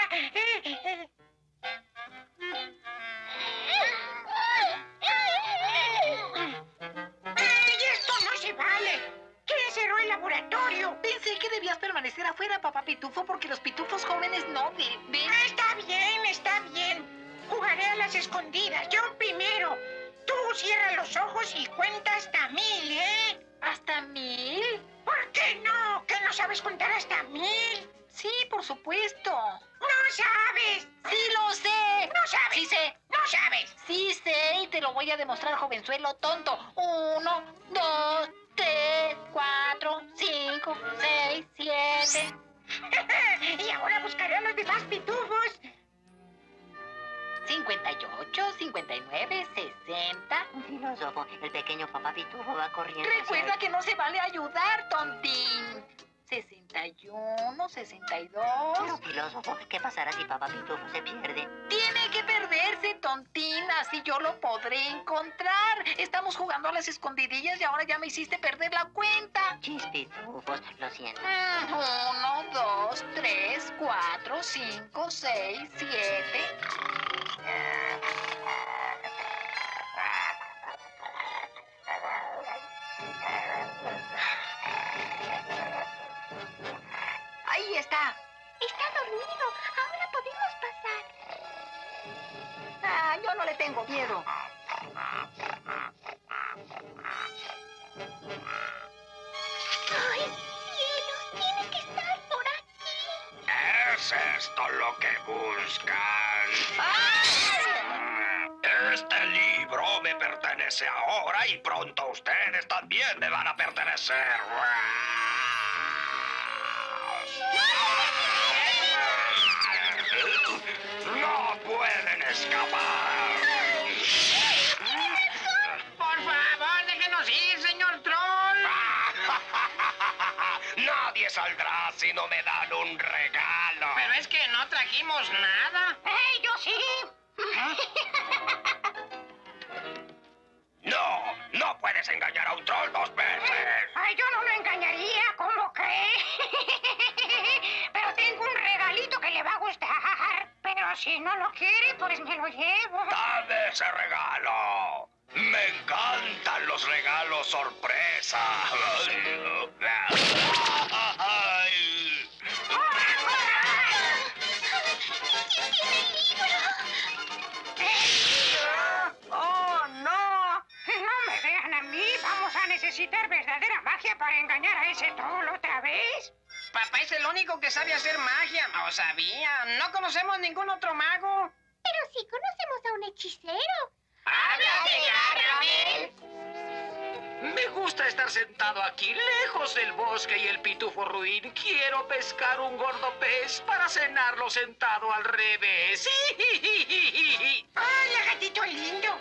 ¡Ay, esto no se vale! ¿Quién cerró el laboratorio? Pensé que debías permanecer afuera, papá Pitufo, porque los pitufos jóvenes no deben. Está bien, está bien. Jugaré a las escondidas, yo primero. Tú cierra los ojos y cuenta hasta mil, ¿eh? ¿Hasta mil? ¿Por qué no? ¿Que no sabes contar hasta mil? Sí, por supuesto. ¡No sabes! ¡Sí lo sé! ¡No sabes! ¡Sí sé! ¡No sabes! Sí sé y te lo voy a demostrar, jovenzuelo tonto. Uno, dos, tres, cuatro, cinco, seis, siete. Y ahora buscaré a los demás pitufos. cincuenta y ocho, cincuenta y nueve, sesenta. Filósofo, el pequeño papá Pitufo va corriendo. Recuerda que no se vale ayudar, tontín. sesenta y uno, sesenta y dos. Pero, filósofo, ¿qué pasará si papá Pitufo se pierde? Tiene que perderse, tontín. Así yo lo podré encontrar. Estamos jugando a las escondidillas y ahora ya me hiciste perder la cuenta. Chis, pitufos, lo siento. Mm, uno, dos, tres, cuatro, cinco, seis, siete. Ahí está. Está dormido. Ahora podemos pasar. Ah, yo no le tengo miedo. ¡Ay, cielos! Tiene que estar por aquí. ¿Es esto lo que buscan? Este libro me pertenece ahora y pronto ustedes también me van a pertenecer. ¡No pueden escapar! ¡Por favor, déjenos ir, señor troll! Nadie saldrá si no me dan un regalo. Pero es que no trajimos nada. ¡Hey, yo sí! No, no puedes engañar a un troll dos veces. Ay, yo no lo engañaría, ¿cómo cree? Pero tengo un regalito que le va a gustar. Pero si no lo quiere, pues me lo llevo. Dame ese regalo. Me encantan los regalos sorpresa. ¡Oh, no! No me vean a mí. Vamos a necesitar verdadera magia para engañar a ese troll otra vez. Papá es el único que sabe hacer magia. No sabía. No conocemos ningún otro mago. Pero sí conocemos a un hechicero. ¡Háblate, Gargamel! Me gusta estar sentado aquí, lejos del bosque y el pitufo ruin. Quiero pescar un gordo pez para cenarlo sentado al revés. ¡Hola, gatito lindo!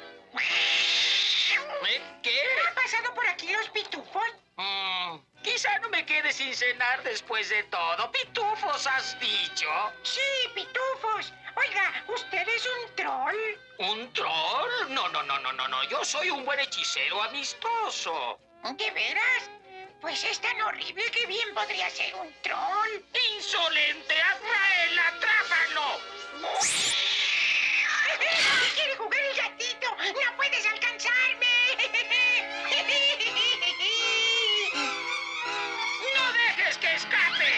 ¿Qué? ¿Han pasado por aquí los pitufos? Mm, quizá no me quede sin cenar después de todo. ¿Pitufos has dicho? Sí, pitufos. Oiga, ¿usted es un troll? ¿Un troll? No, no, no, no, no, no. Yo soy un buen hechicero amistoso. ¿De veras? Pues es tan horrible que bien podría ser un troll. ¡Insolente! ¡Azrael, atrápalo! ¡Quiere jugar el gatito! ¡No puedes alcanzarme! ¡No dejes que escape!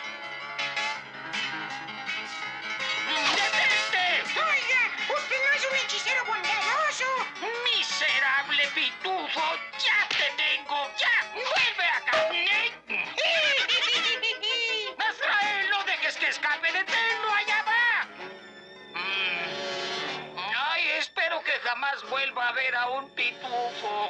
¡Detente! ¡Oiga! ¡Usted no es un hechicero bondadoso! ¡Miserable pitufo! ¡Ya te tengo! ¡Ya! ¡Vuelve acá! ¡Azrael, no dejes que escape! ¡Deténlo! ¡Allá va! Mm. ¡Ay, espero que jamás jamás vuelva a ver a un pitufo.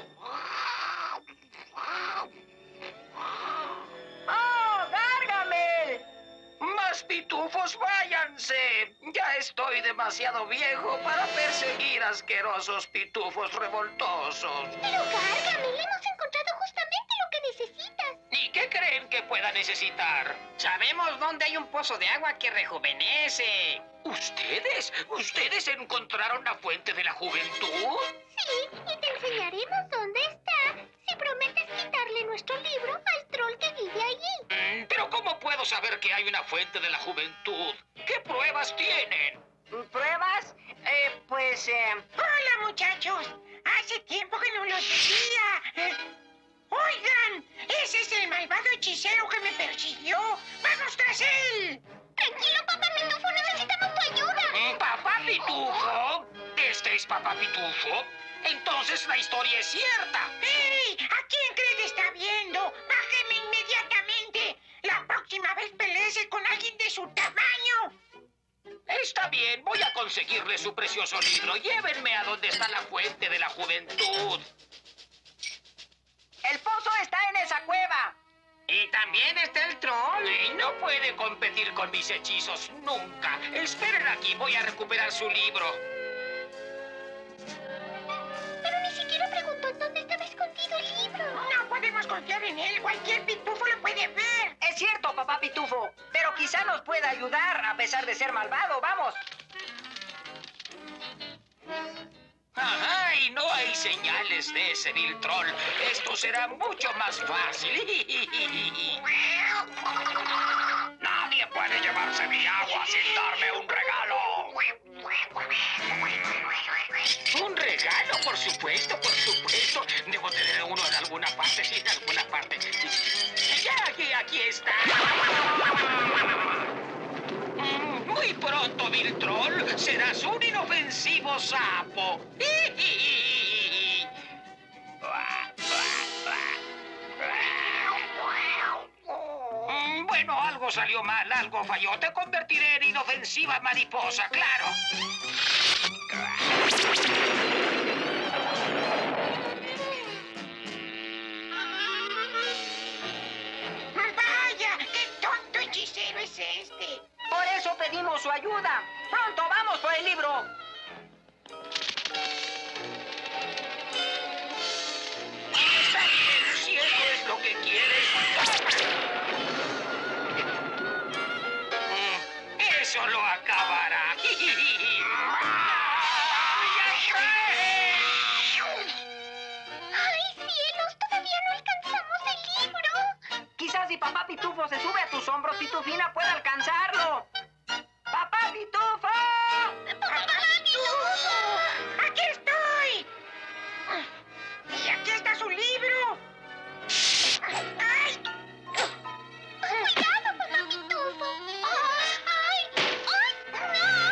¡Oh, Gargamel! ¡Más pitufos, váyanse! Ya estoy demasiado viejo para perseguir asquerosos pitufos revoltosos. Pero, Gargamel, hemos encontrado justamente lo que necesitas. ¿Y qué creen que pueda necesitar? Sabemos dónde hay un pozo de agua que rejuvenece. ¿Ustedes? ¿Ustedes encontraron la fuente de la juventud? Sí, y te enseñaremos dónde está si prometes quitarle nuestro libro al troll que vive allí. Mm, ¿Pero cómo puedo saber que hay una fuente de la juventud? ¿Qué pruebas tienen? ¿Pruebas? Eh, pues, eh... Hola, muchachos. Hace tiempo que no los veía. Oigan, ese es el malvado hechicero que me persiguió. ¡Vamos tras él! Tranquilo, Papá Pitufo, necesitamos tu ayuda. ¿Papá Pitufo? ¿Este es Papá Pitufo? Entonces la historia es cierta. ¡Ey! ¿A quién cree que está viendo? ¡Bájeme inmediatamente! La próxima vez peleese con alguien de su tamaño. Está bien, voy a conseguirle su precioso libro. Llévenme a donde está la fuente de la juventud. El pozo está en esa cueva. Y también está el troll. Y no puede competir con mis hechizos nunca. Esperen aquí, voy a recuperar su libro. Pero ni siquiera preguntó en dónde estaba escondido el libro. No podemos confiar en él. Cualquier pitufo lo puede ver. Es cierto, Papá Pitufo, pero quizá nos pueda ayudar a pesar de ser malvado. ¡Vamos! Ajá, y no hay señales de ese vil troll. Esto será mucho más fácil. Nadie puede llevarse mi agua sin darme un regalo. ¿Un regalo? Por supuesto, por supuesto. Debo tener uno en alguna parte, sí, en alguna parte. Ya, aquí, aquí está. Muy pronto, vil troll, serás un inofensivo sapo. Bueno, algo salió mal, algo falló. Te convertiré en inofensiva mariposa, claro. ¡Vaya! ¡Qué tonto hechicero es este! Por eso pedimos su ayuda. ¡Pronto, vamos por el libro! Está bien, si eso es lo que quieres. Eso lo acabará. ¡Ay, cielos! ¡Todavía no alcanzamos el libro! Quizás si Papá Pitufo se sube a tus hombros, Pitufina pueda alcanzarlo. ¡Papá Pitufo! ¡Papá Pitufo! ¡Aquí estoy! ¡Y aquí está su libro! ¡Ay! ¡Cuidado, Papá Pitufo! ¡Ay! ¡Ay! ¡No!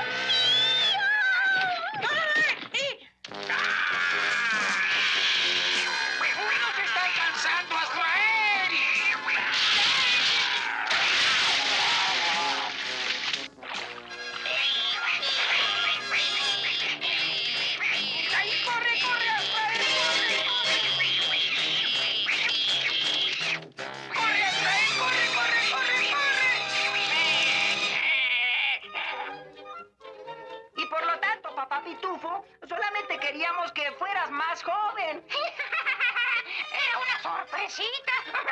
¡Ay! ¡Nos está alcanzando, Azrael! ¡Ahí corre, corre, Azrael! ¡Corre! ¡Corre, Azrael! ¡Corre, corre, corre, corre! Y por lo tanto, Papá Pitufo, solamente queríamos que fueras más joven. ¡Era una sorpresita!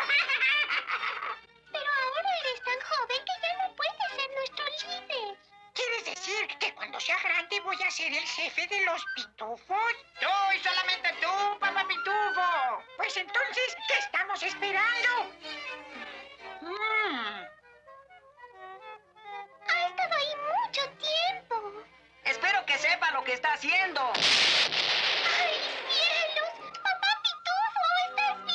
Pero ahora eres tan joven que ya no puedes ser nuestro líder. ¿Quieres decir que cuando sea grande voy a ser el jefe de los pitufos? ¡Tú y solamente tú, Papá Pitufo! Pues entonces, ¿qué estamos esperando? Mm. Ha estado ahí mucho tiempo. Espero que sepa lo que está haciendo. ¡Ay, cielos! ¡Papá Pitufo! ¿Estás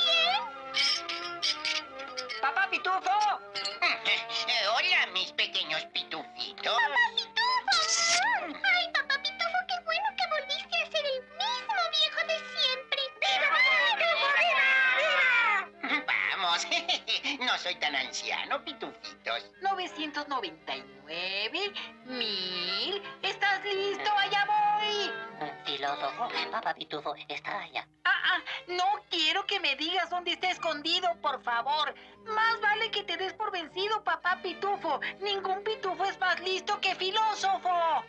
bien? ¡Papá Pitufo! Hola, mis pequeños pitufitos. ¡Papá Pitufo! ¡Ay, Papá Pitufo, qué bueno que volviste a ser el mismo viejo de siempre! ¡Viva, viva, viva, viva! Vamos, no soy tan anciano, pitufitos. novecientos noventa y nueve, mil. ¿Estás listo? ¡Allá voy! Filósofo, Papá Pitufo está allá. Ah, ah, no quiero que me digas dónde está escondido, por favor. Más vale que te des por vencido, Papá Pitufo. Ningún pitufo es más listo que Filósofo.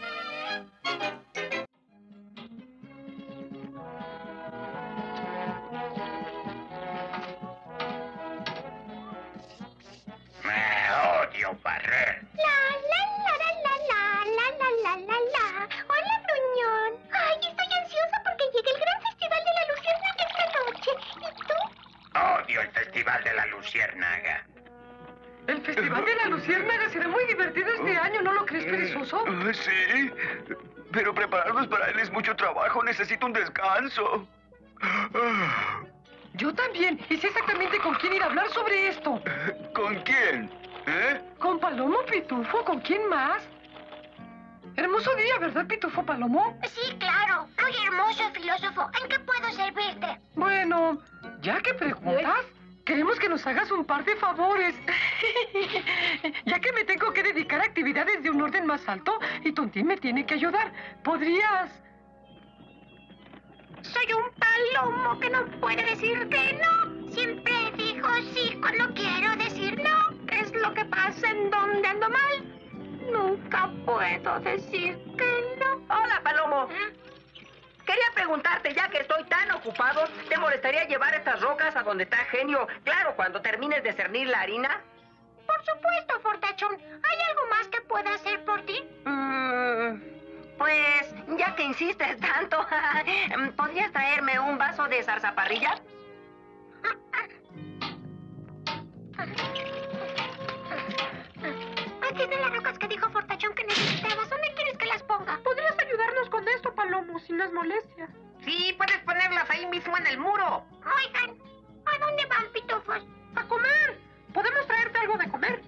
Me odio barrer. La, la, la, la, la, la, la, la, la, la. Hola, gruñón. Ay, estoy ansiosa porque llegue el gran festival de la Luciérnaga esta noche. ¿Y tú? Odio el Festival de la Luciérnaga. El Festival de la Luciérnaga será muy divertido este año, ¿no lo crees, perezoso? Sí, pero prepararnos para él es mucho trabajo. Necesito un descanso. Yo también. Y sé exactamente con quién ir a hablar sobre esto. ¿Con quién? ¿Eh? ¿Con Palomo Pitufo? ¿Con quién más? Hermoso día, ¿verdad, Pitufo Palomo? Sí, claro. Muy hermoso, filósofo. ¿En qué puedo servirte? Bueno, ya que preguntas, queremos que nos hagas un par de favores. Ya que me tengo que dedicar a actividades de un orden más alto y Tontín me tiene que ayudar, ¿podrías...? Soy un palomo que no puede decir que no. Siempre digo sí cuando quiero decir no. ¿Qué es lo que pasa? ¿En dónde ando mal? Nunca puedo decir que no. Hola, Palomo. Quería preguntarte, ya que estoy tan ocupado, ¿te molestaría llevar estas rocas a donde está Genio? Claro, cuando termines de cernir la harina. Por supuesto, Fortachón. ¿Hay algo más que pueda hacer por ti? Mm, pues, ya que insistes tanto, ¿podrías traerme un vaso de zarzaparrilla? Aquí están las rocas que dijo Fortachón que necesitabas. ¿Dónde quieres que las ponga? ¿Podrías ayudarnos con esto, Palomo, sin las molestias? Sí, puedes ponerlas ahí mismo en el muro. Oigan, ¿a dónde van, pitufos? ¡A comer! ¿Podemos traerte algo de comer?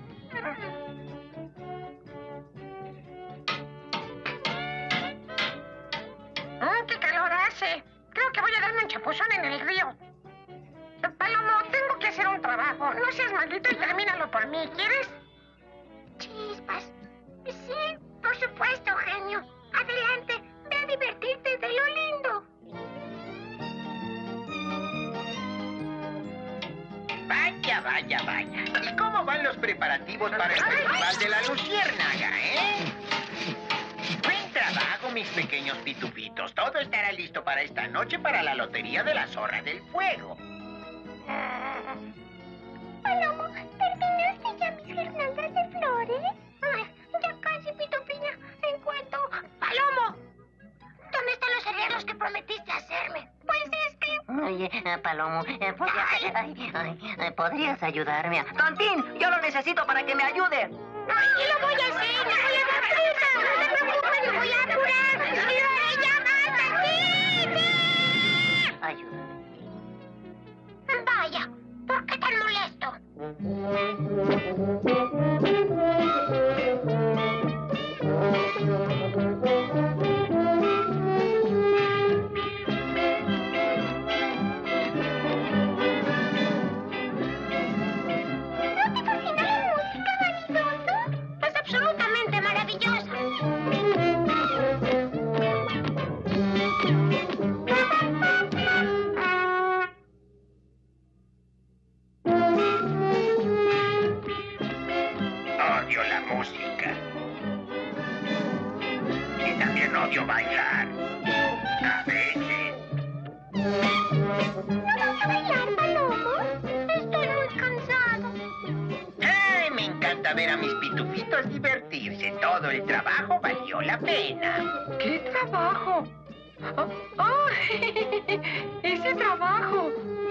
Mm, ¡Qué calor hace! Creo que voy a darme un chapuzón en el río. Palomo, tengo que hacer un trabajo. No seas maldito y termínalo por mí, ¿quieres? Chispas. Sí, por supuesto, Genio. Adelante, ve a divertirte de lo lindo. Vaya, vaya, vaya. ¿Y cómo van los preparativos para el Festival de la Luciérnaga, eh? Buen trabajo, mis pequeños pitufitos. Todo estará listo para esta noche para la Lotería de la Zorra del Fuego. Palomo, ¿terminaste ya mis guirnaldas de flores? Ay, ya casi, Pitufina. En cuanto... ¡Palomo! ¿Dónde están los arreglos que prometiste hacerme? Pues es que... Oye, eh, Palomo, eh, ¿podrías, ay, ay, eh, ¿podrías ayudarme? Tontín, yo lo necesito para que me ayude. ¡Ay, y lo voy a hacer! ¡Me voy a dar prisa! ¡No te preocupes, me voy a apurar! ¡Sí, ya basta! ¡Sí, sí! Ayúdame. Vaya, ¿por qué tan molesto? Odio bailar. A veces. ¿No vas a bailar, Palomo? Estoy muy cansado. Ay, me encanta ver a mis pitufitos divertirse. Todo el trabajo valió la pena. ¿Qué trabajo? ¡Oh! oh ¡Ese trabajo!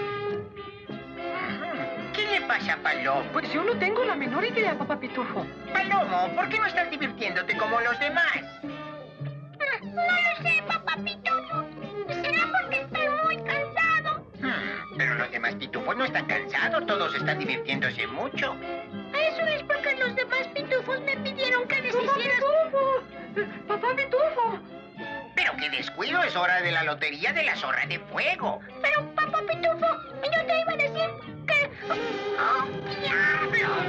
¿Qué le pasa a Palomo? Pues yo no tengo la menor idea, Papá Pitufo. Palomo, ¿por qué no estás divirtiéndote como los demás? No lo sé, Papá Pitufo. ¿Será porque estoy muy cansado? Hmm, pero los demás pitufos no están cansados, todos están divirtiéndose mucho. Eso es porque los demás pitufos me pidieron que les ¡Papá hicieras... Pitufo! ¡Papá Pitufo! Pero qué descuido, es hora de la Lotería de la Zorra de Fuego. Pero, Papá Pitufo, yo te iba a decir que ¡Oh, diablos!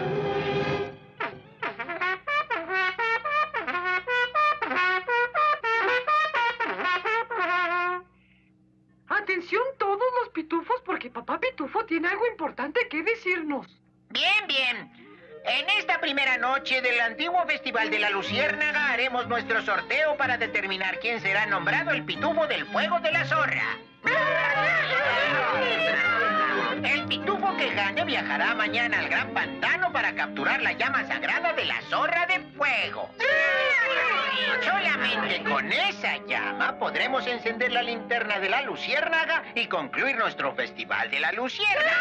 Atención todos los pitufos, porque papá Pitufo tiene algo importante que decirnos. Bien, bien. En esta primera noche del antiguo Festival de la Luciérnaga haremos nuestro sorteo para determinar quién será nombrado el pitufo del fuego de la zorra. El pitufo que gane viajará mañana al gran pantano para capturar la llama sagrada de la zorra de fuego. Solamente con esa llama podremos encender la linterna de la Luciérnaga y concluir nuestro Festival de la Luciérnaga.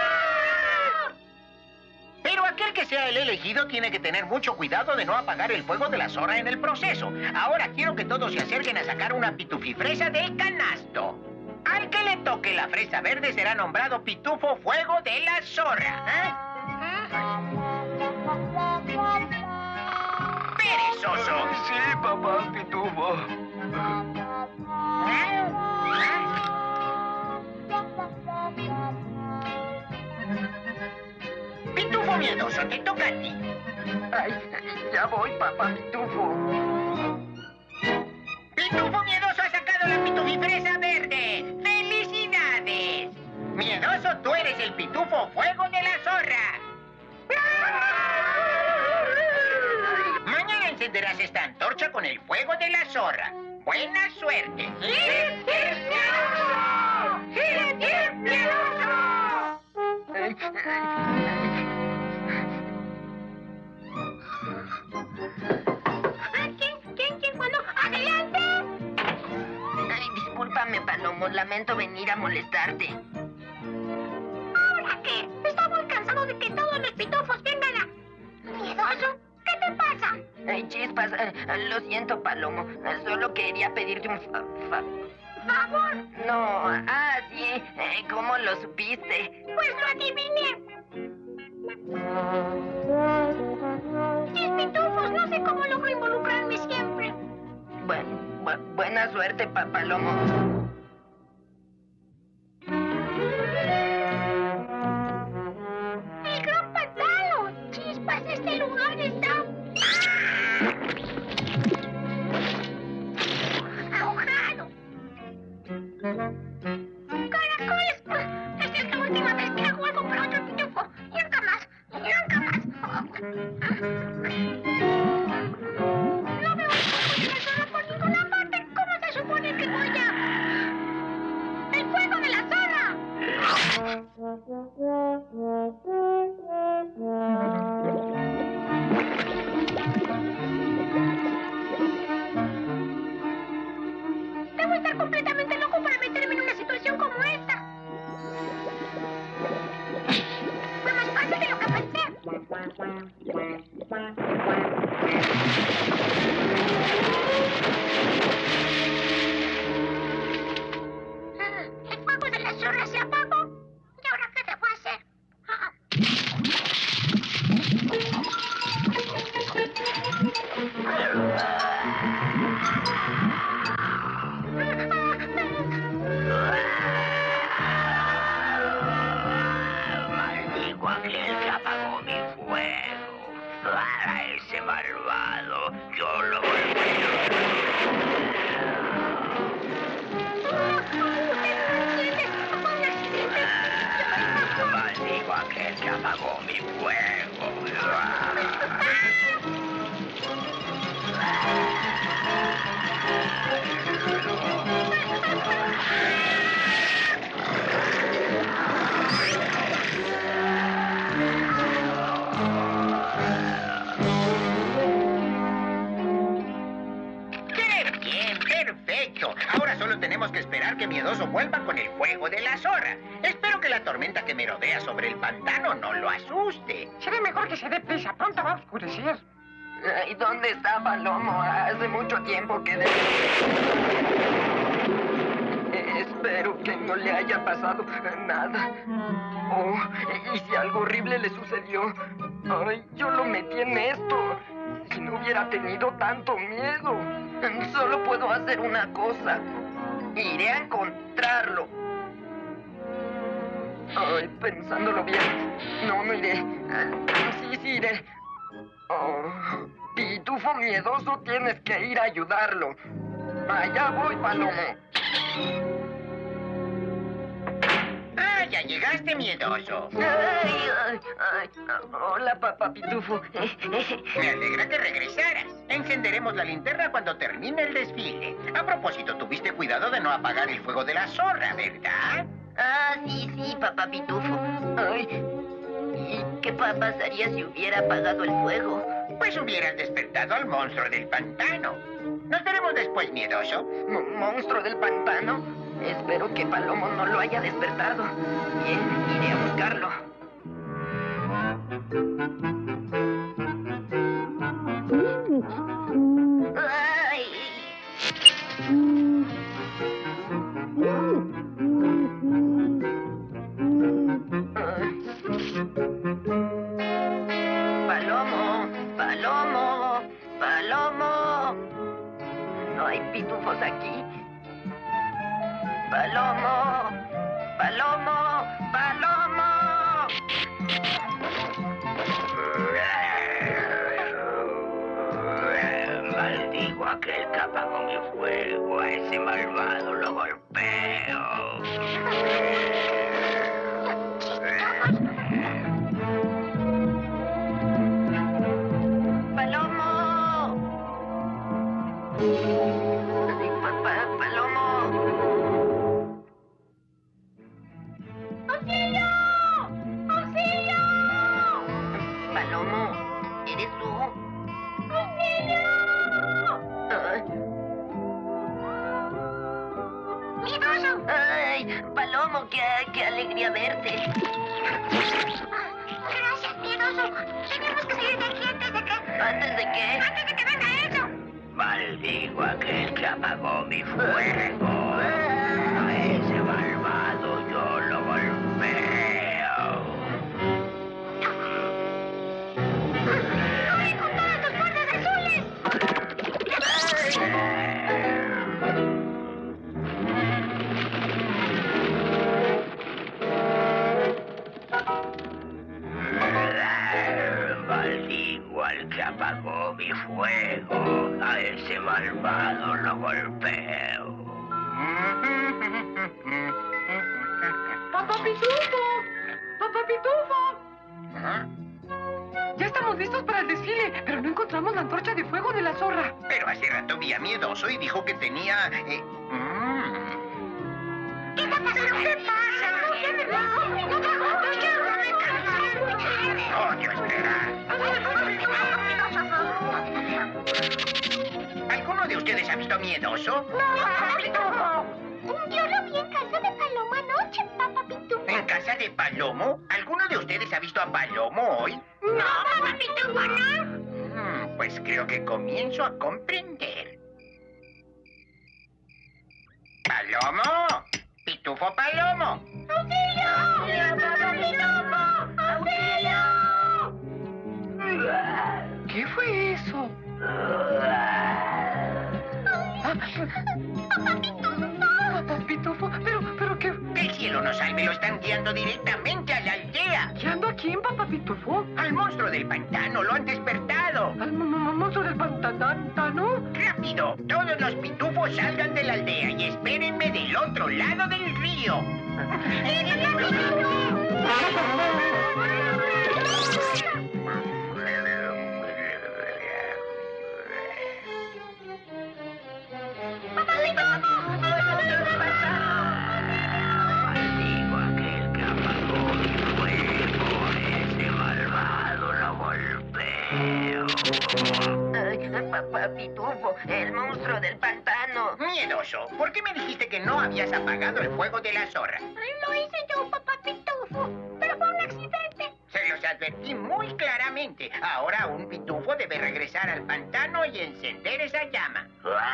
Pero aquel que sea el elegido tiene que tener mucho cuidado de no apagar el fuego de la zorra en el proceso. Ahora quiero que todos se acerquen a sacar una pitufifresa del canasto. Al que le toque la fresa verde será nombrado Pitufo Fuego de la Zorra. ¿Eh? ¡Perezoso! Sí, papá Pitufo. Pitufo miedoso, te toca a ti. Ay, ya voy, papá Pitufo. Pitufo miedoso ha sacado la pitufifresa verde. ¡Felicidades! Miedoso, tú eres el Pitufo Fuego de la Zorra. Mañana encenderás esta antorcha con el fuego de la zorra. ¡Buena suerte! ¿Quién? ¿Quién? ¿Quién? ¿Cuándo? ¡Adelante! Ay, discúlpame, Palomo. Lamento venir a molestarte. ¿Ahora qué? Estoy muy cansado de que todos los pitufos vengan a... ¿Miedoso? ¿Qué te pasa? Ay, chispas. eh, Lo siento, Palomo. Eh, Solo quería pedirte un fa... fa- ¿Favor? No, ah, sí. eh, ¿Cómo lo supiste? Pues lo adiviné. Mis pitufos, no sé cómo logro involucrarme siempre. Bueno, bu- buena suerte, pa Palomo. ¡El gran pantano! ¡Chispas! Este lugar está... ahogado. ¡Caracoles! Esta es la última vez que hago algo para otro pitufo. Nunca más. Nunca más. No veo el fuego de la zorra por ninguna parte. ¿Cómo se supone que voy a...? ¡El fuego de la zorra! Debo estar completamente loco para meterme en una situación como esta. Fue más fácil de lo que pensé. Ah, el fuego de la zorra se apagó. ¿Y ahora qué debo hacer? Ah. Maldigo a aquel que apagó mi fuego. A ese malvado, yo lo Maldigo a aquel que apagó mi fuego. ¡Qué bien! ¡Perfecto! Ahora solo tenemos que esperar que Miedoso vuelva con el fuego de la zorra. Espero que la tormenta que merodea sobre el pantano no lo asuste. Será mejor que se dé prisa. Pronto va a oscurecer. ¿Y dónde está Palomo? Hace mucho tiempo que... De... Eh, Espero que no le haya pasado nada. Oh, y si algo horrible le sucedió. Ay, yo lo metí en esto. Si no hubiera tenido tanto miedo. Solo puedo hacer una cosa. Iré a encontrarlo. Ay, pensándolo bien. No, no iré. Sí, sí iré. Oh, Pitufo miedoso, tienes que ir a ayudarlo. Allá voy, Palomo. Ah, ya llegaste, miedoso. Ay, ay, ay. Hola, papá Pitufo. Me alegra que regresaras. Encenderemos la linterna cuando termine el desfile. A propósito, tuviste cuidado de no apagar el fuego de la zorra, ¿verdad? Ah, sí, sí, papá Pitufo. Ay, ¿y qué pa- pasaría si hubiera apagado el fuego? Pues hubieras despertado al monstruo del pantano. Nos veremos después, miedoso. Mo- ¿Monstruo del pantano? Espero que Palomo no lo haya despertado. Bien, iré a buscarlo. ¡Ay! Palomo, Palomo, Palomo. No hay pitufos aquí. Palomo, Palomo, Palomo. Maldigo a aquel que apagó mi fuego. A ese malvado lo golpeo. ¡Palomo! Sí, papá, Palomo. ¡Auxilio! ¡Auxilio! Palomo, ¿eres tú? ¡Auxilio! Ay, ¡Miedoso! ay, Palomo, qué, qué alegría verte. Gracias, miedoso. Tenemos que salir de aquí antes de que... ¿Antes de qué? ¡Antes de que venga eso! Maldigo a aquel que apagó mi fuego. A ese malvado yo lo golpeo. ¡Corre con todas tus fuerzas azules! Maldigo al que apagó mi fuego. A ese malvado lo golpeo. ¡Papá Pitufo! ¡Papá Pitufo! ¿Ah? Ya estamos listos para el desfile, pero no encontramos la antorcha de fuego de la zorra. Pero hace rato vi a Miedoso y dijo que tenía... eh, mm. ¿Qué está pasando? ¿Qué pasa? ¿Qué me pasa? ¡No trajo antorcha! Coño, espera. ¿Alguno de ustedes ha visto a Miedoso? Yo lo vi en casa de Palomo anoche, papá Pitufo. ¿En casa de Palomo? ¿Alguno de ustedes ha visto a Palomo hoy? No, papá Pitufo, no. Mm, pues creo que comienzo a comprender. ¡Palomo! ¡Pitufo Palomo! ¡Auxilio! ¡Papá Pitufo! ¡Auxilio! ¿Qué fue eso? Ah, ¡Papá Pitufo! Papá Pitufo, pero, pero qué... Que el cielo nos salve, lo están guiando directamente a la aldea. ¿Guiando a quién, papá Pitufo? Al monstruo del pantano, lo han despertado. ¿Al mo- mo- monstruo del pantano? ¡Rápido! Todos los pitufos salgan de la aldea y espérenme del otro lado del río. Maldigo a aquel que apagó mi fuego. Ese malvado lo golpeo. Ay, papá Pitufo, el monstruo del pantano. Miedoso, ¿por qué me dijiste que no habías apagado el fuego de la zorra? Lo hice yo, papá Pitufo, pero fue un accidente. Se los advertí muy claramente. Ahora un pitufo debe regresar al pantano y encender esa llama.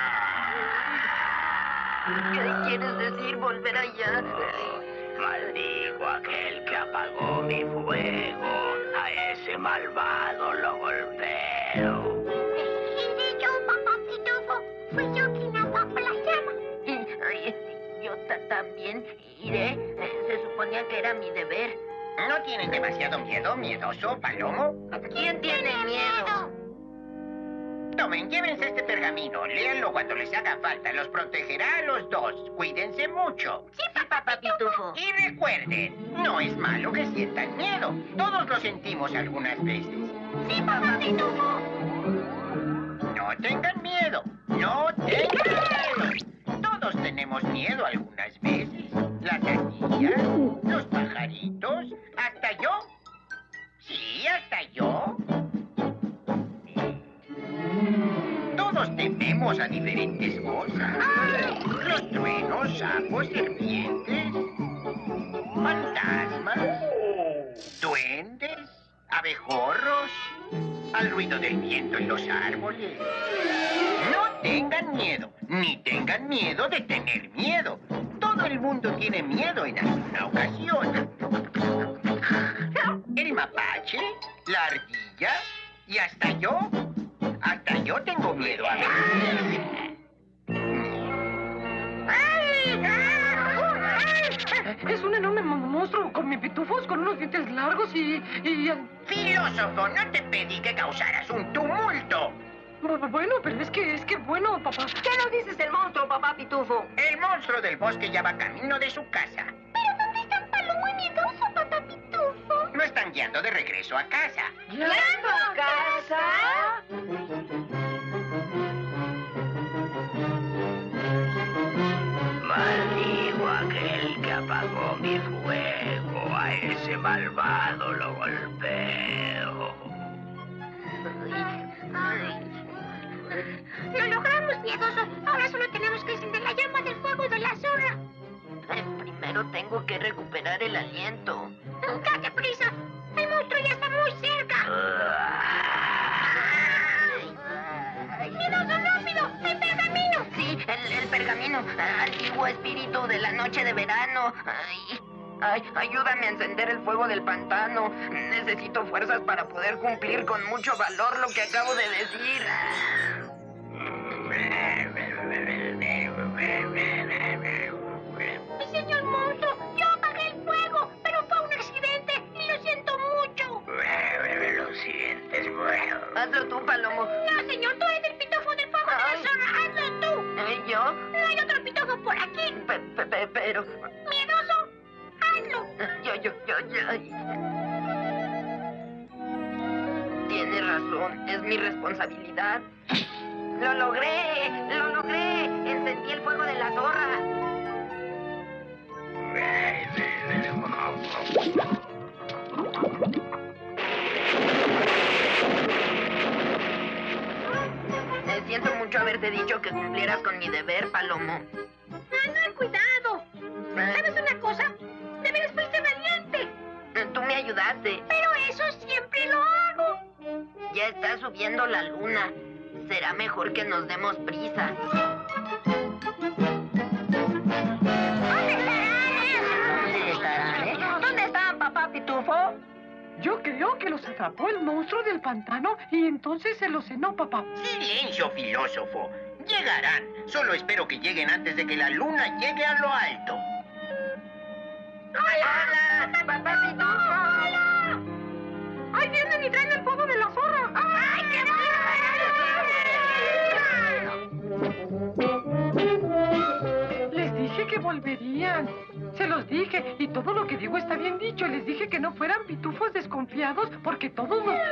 ¿Qué quieres decir, volver allá? Maldigo a aquel que apagó mi fuego. A ese malvado lo golpeo. Hice yo, papá Pitufo. Fui yo quien apagó la llama. Y, ay, yo ta- también iré. Eh, Se suponía Creía que era mi deber. ¿No tienen demasiado miedo, miedoso, Palomo? ¿Quién tiene miedo? Tomen, llévense este pergamino. Léanlo cuando les haga falta. Los protegerá a los dos. Cuídense mucho. Sí, papá Pitufo. Y recuerden, no es malo que sientan miedo. Todos lo sentimos algunas veces. Sí, papá Pitufo. No tengan miedo. No tengan miedo. Todos tenemos miedo algunas veces. Las ardillas, los pajaritos, hasta yo. Sí, hasta yo. Todos tememos a diferentes cosas. Los truenos, sapos, serpientes, fantasmas, duendes, abejorros, al ruido del viento en los árboles. No tengan miedo, ni tengan miedo de tener miedo. Todo el mundo tiene miedo en alguna ocasión. El mapache, la ardilla y hasta yo. Hasta yo tengo miedo a veces. Es un enorme mon- monstruo con mis pitufos, con unos dientes largos y... y... Filósofo, no te pedí que causaras un tumulto. Bu- Bueno, pero es que, es que bueno, papá. ¿Qué nos dices del monstruo, papá Pitufo? El monstruo del bosque ya va camino de su casa. ¿Pero dónde están Palomo y Miedoso, papá Pitufo? Lo están guiando de regreso a casa. ¿Guiando a casa? Maldigo a aquel que apagó mi fuego. A ese malvado lo golpeo. Lo logramos, Miedoso. Ahora solo tenemos que encender la llama del fuego de la zorra. Eh, primero tengo que recuperar el aliento. ¡Date prisa! ¡El monstruo ya está muy cerca! ¡Miedoso, rápido! ¡El pergamino! Sí, el, el pergamino. Antiguo espíritu de la noche de verano. Ay, ay, ayúdame a encender el fuego del pantano. Necesito fuerzas para poder cumplir con mucho valor lo que acabo de decir. Mi señor monstruo, yo apagué el fuego, pero fue un accidente y lo siento mucho. Lo sientes, bueno. Hazlo tú, Palomo. No, señor, tú eres el pitufo del fuego de la zorra. ¡Hazlo tú! ¿Eh, ¿Yo? No hay otro pitufo por aquí. Pe- pe- pe- pero... Miedoso, hazlo. Yo, yo, yo, yo... Tiene razón, es mi responsabilidad. ¡Lo logré! ¡Lo logré! Encendí el fuego de la zorra. Me siento mucho haberte dicho que cumplieras con mi deber, Palomo. Manuel, cuidado. ¿Sabes una cosa? De veras fuiste valiente. Tú me ayudaste. Pero eso siempre lo hago. Ya está subiendo la luna. Será mejor que nos demos prisa. ¿Dónde estarán, eh? ¿Dónde están, papá Pitufo? Yo creo que los atrapó el monstruo del pantano y entonces se los cenó, papá. Silencio, filósofo. Llegarán. Solo espero que lleguen antes de que la luna llegue a lo alto. ¡Hola! ¡Papá Pitufo! ¡Hola! ¡Ahí vienen y traen el fuego de la zorra! ¡Ay, qué Les dije que volverían. Se los dije. Y todo lo que digo está bien dicho. Les dije que no fueran pitufos desconfiados porque todos los...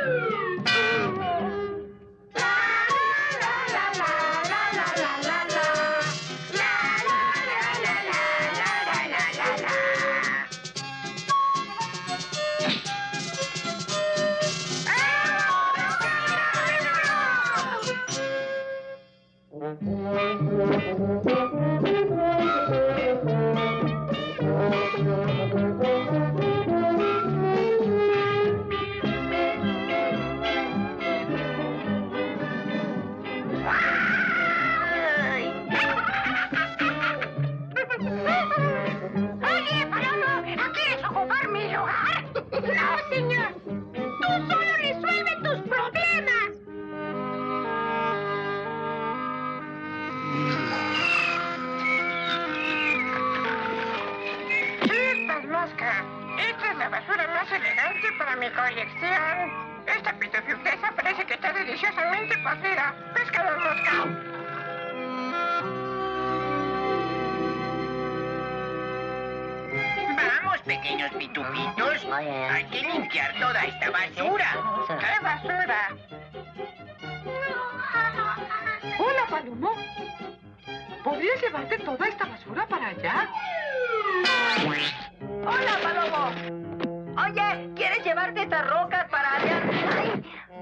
proyección! Esta pitufiflesa parece que está deliciosamente podrida. ¡Pescado mosca! Vamos, pequeños pitufitos. Hay que limpiar toda esta basura. ¿Qué basura? Hola, Palomo. ¿Podrías llevarte toda esta basura para allá? ¡Hola, Palomo! Oye, ¿quieres llevarte estas rocas para allá? Ay.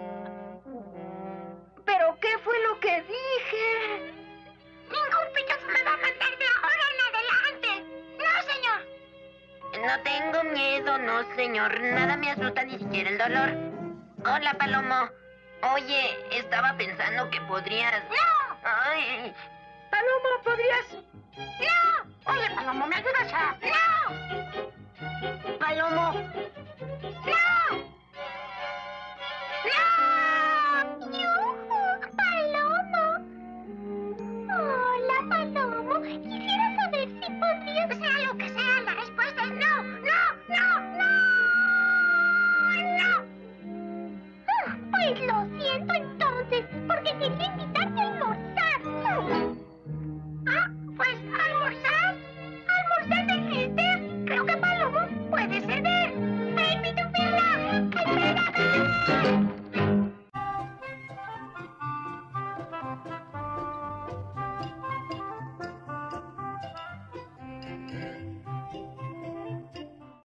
¿Pero qué fue lo que dije? Ningún pitufo me va a mandar de ahora en adelante. No, señor. No tengo miedo, no, señor. Nada me asusta, ni siquiera el dolor. Hola, Palomo. Oye, estaba pensando que podrías... ¡No! Ay. Palomo, ¿podrías...? ¡No! Oye, Palomo, ¿me ayudas a...? ¡No! Palomo. ¡No! ¡No!